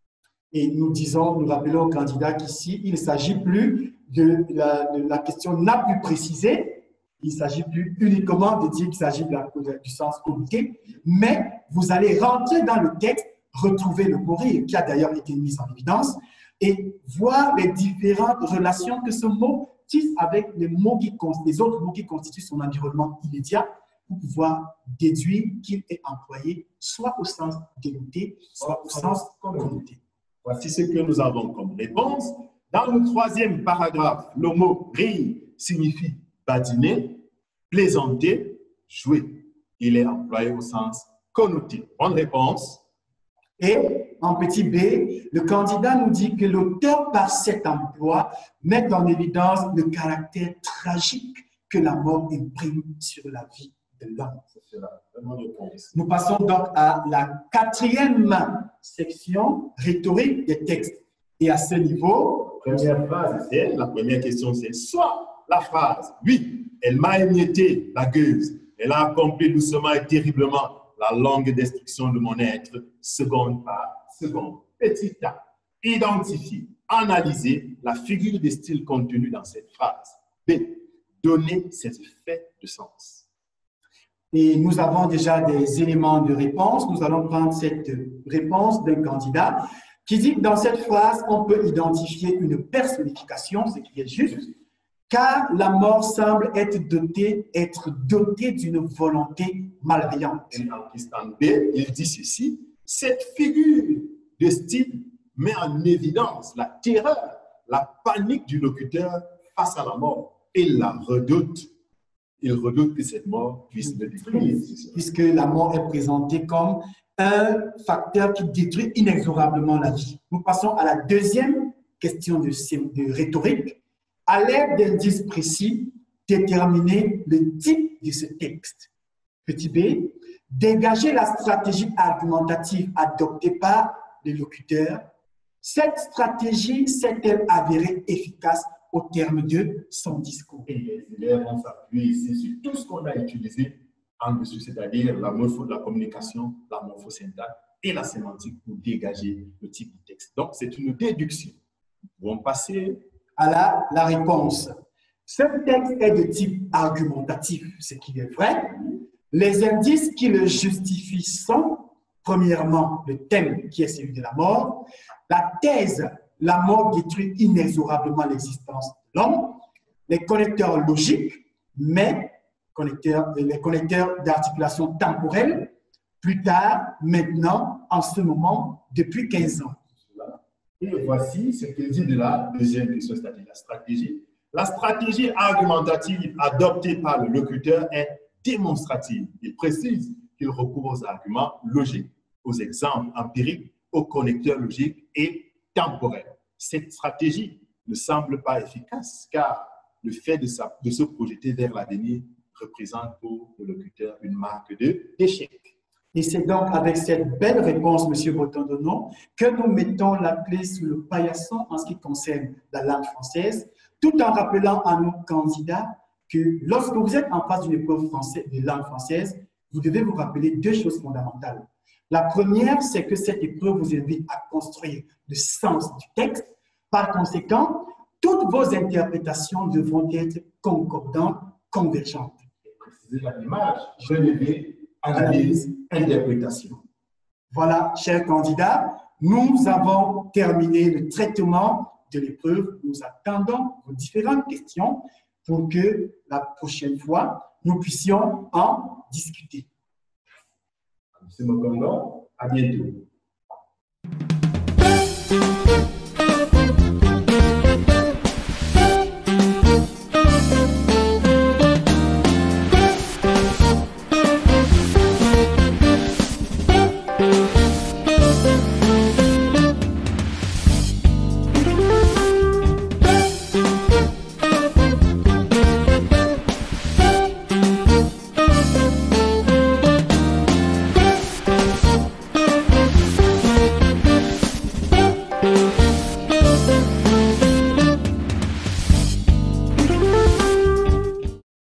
S2: Et nous rappelons aux candidats qu'ici, il ne s'agit plus de la question la plus précisée, il ne s'agit plus uniquement de dire qu'il s'agit du sens connoté, mais vous allez rentrer dans le texte, retrouver le mot rire, qui a d'ailleurs été mis en évidence, et voir les différentes relations que ce mot tisse avec les autres mots qui constituent son environnement immédiat, pour pouvoir déduire qu'il est employé soit au sens dénoté, soit au sens connoté.
S3: Voici ce que nous avons comme réponse. Dans le 3e paragraphe, le mot rire signifie badiner, plaisanter, jouer. Il est employé au sens connoté. Bonne réponse.
S2: Et en petit b, le candidat nous dit que l'auteur, par cet emploi, met en évidence le caractère tragique que la mort imprime sur la vie de l'homme. Nous passons donc à la 4e section rhétorique des textes. Et à ce niveau,
S3: la première question, c'est soit la phrase « Oui, elle m'a émietté la gueuse, elle a accompli doucement et terriblement la longue destruction de mon être, seconde par seconde. » Petit a, identifier, analyser la figure de style contenue dans cette phrase. B, donner ses effets de sens.
S2: Et nous avons déjà des éléments de réponse. Nous allons prendre cette réponse d'un candidat qui dit que dans cette phrase, on peut identifier une personnification, ce qui est juste, car la mort semble être dotée d'une volonté malveillante.
S3: Et dans Christian B, il dit ceci, cette figure de style met en évidence la terreur, la panique du locuteur face à la mort. Il la redoute. Il redoute que cette mort puisse le détruire.
S2: Puisque la mort est présentée comme un facteur qui détruit inexorablement la vie. Nous passons à la 2e question de rhétorique. À l'aide d'indices précis, déterminer le type de ce texte. Petit b, dégager la stratégie argumentative adoptée par le locuteur. Cette stratégie s'est-elle avérée efficace au terme de son discours?
S3: Et les élèves vont s'appuyer ici sur tout ce qu'on a utilisé en dessous, c'est-à-dire la morpho de la communication, la morphosyntaxe et la sémantique pour dégager le type de texte. Donc, c'est une déduction. Nous pouvons passer
S2: à la réponse. Ce texte est de type argumentatif, ce qui est vrai. Les indices qui le justifient sont, premièrement, le thème qui est celui de la mort, la thèse, la mort détruit inexorablement l'existence de l'homme, les connecteurs logiques, mais les connecteurs d'articulation temporelle, plus tard, maintenant, en ce moment, depuis 15 ans.
S3: Et voici ce qu'il dit de la deuxième question, c'est-à-dire la stratégie. La stratégie argumentative adoptée par le locuteur est démonstrative. Il précise qu'il recourt aux arguments logiques, aux exemples empiriques, aux connecteurs logiques et temporels. Cette stratégie ne semble pas efficace car le fait de se projeter vers l'avenir représente pour le locuteur une marque d'échec.
S2: Et c'est donc avec cette belle réponse, M. Botandonon, que nous mettons la clé sous le paillasson en ce qui concerne la langue française, tout en rappelant à nos candidats que lorsque vous êtes en face d'une épreuve de langue française, vous devez vous rappeler deux choses fondamentales. La première, c'est que cette épreuve vous invite à construire le sens du texte. Par conséquent, toutes vos interprétations devront être concordantes, convergentes.
S3: Préciser l'image, relever, analyse, interprétation.
S2: Voilà, chers candidats, nous avons terminé le traitement de l'épreuve. Nous attendons vos différentes questions pour que la prochaine fois, nous puissions en discuter.
S3: M. Mokongo, à bientôt.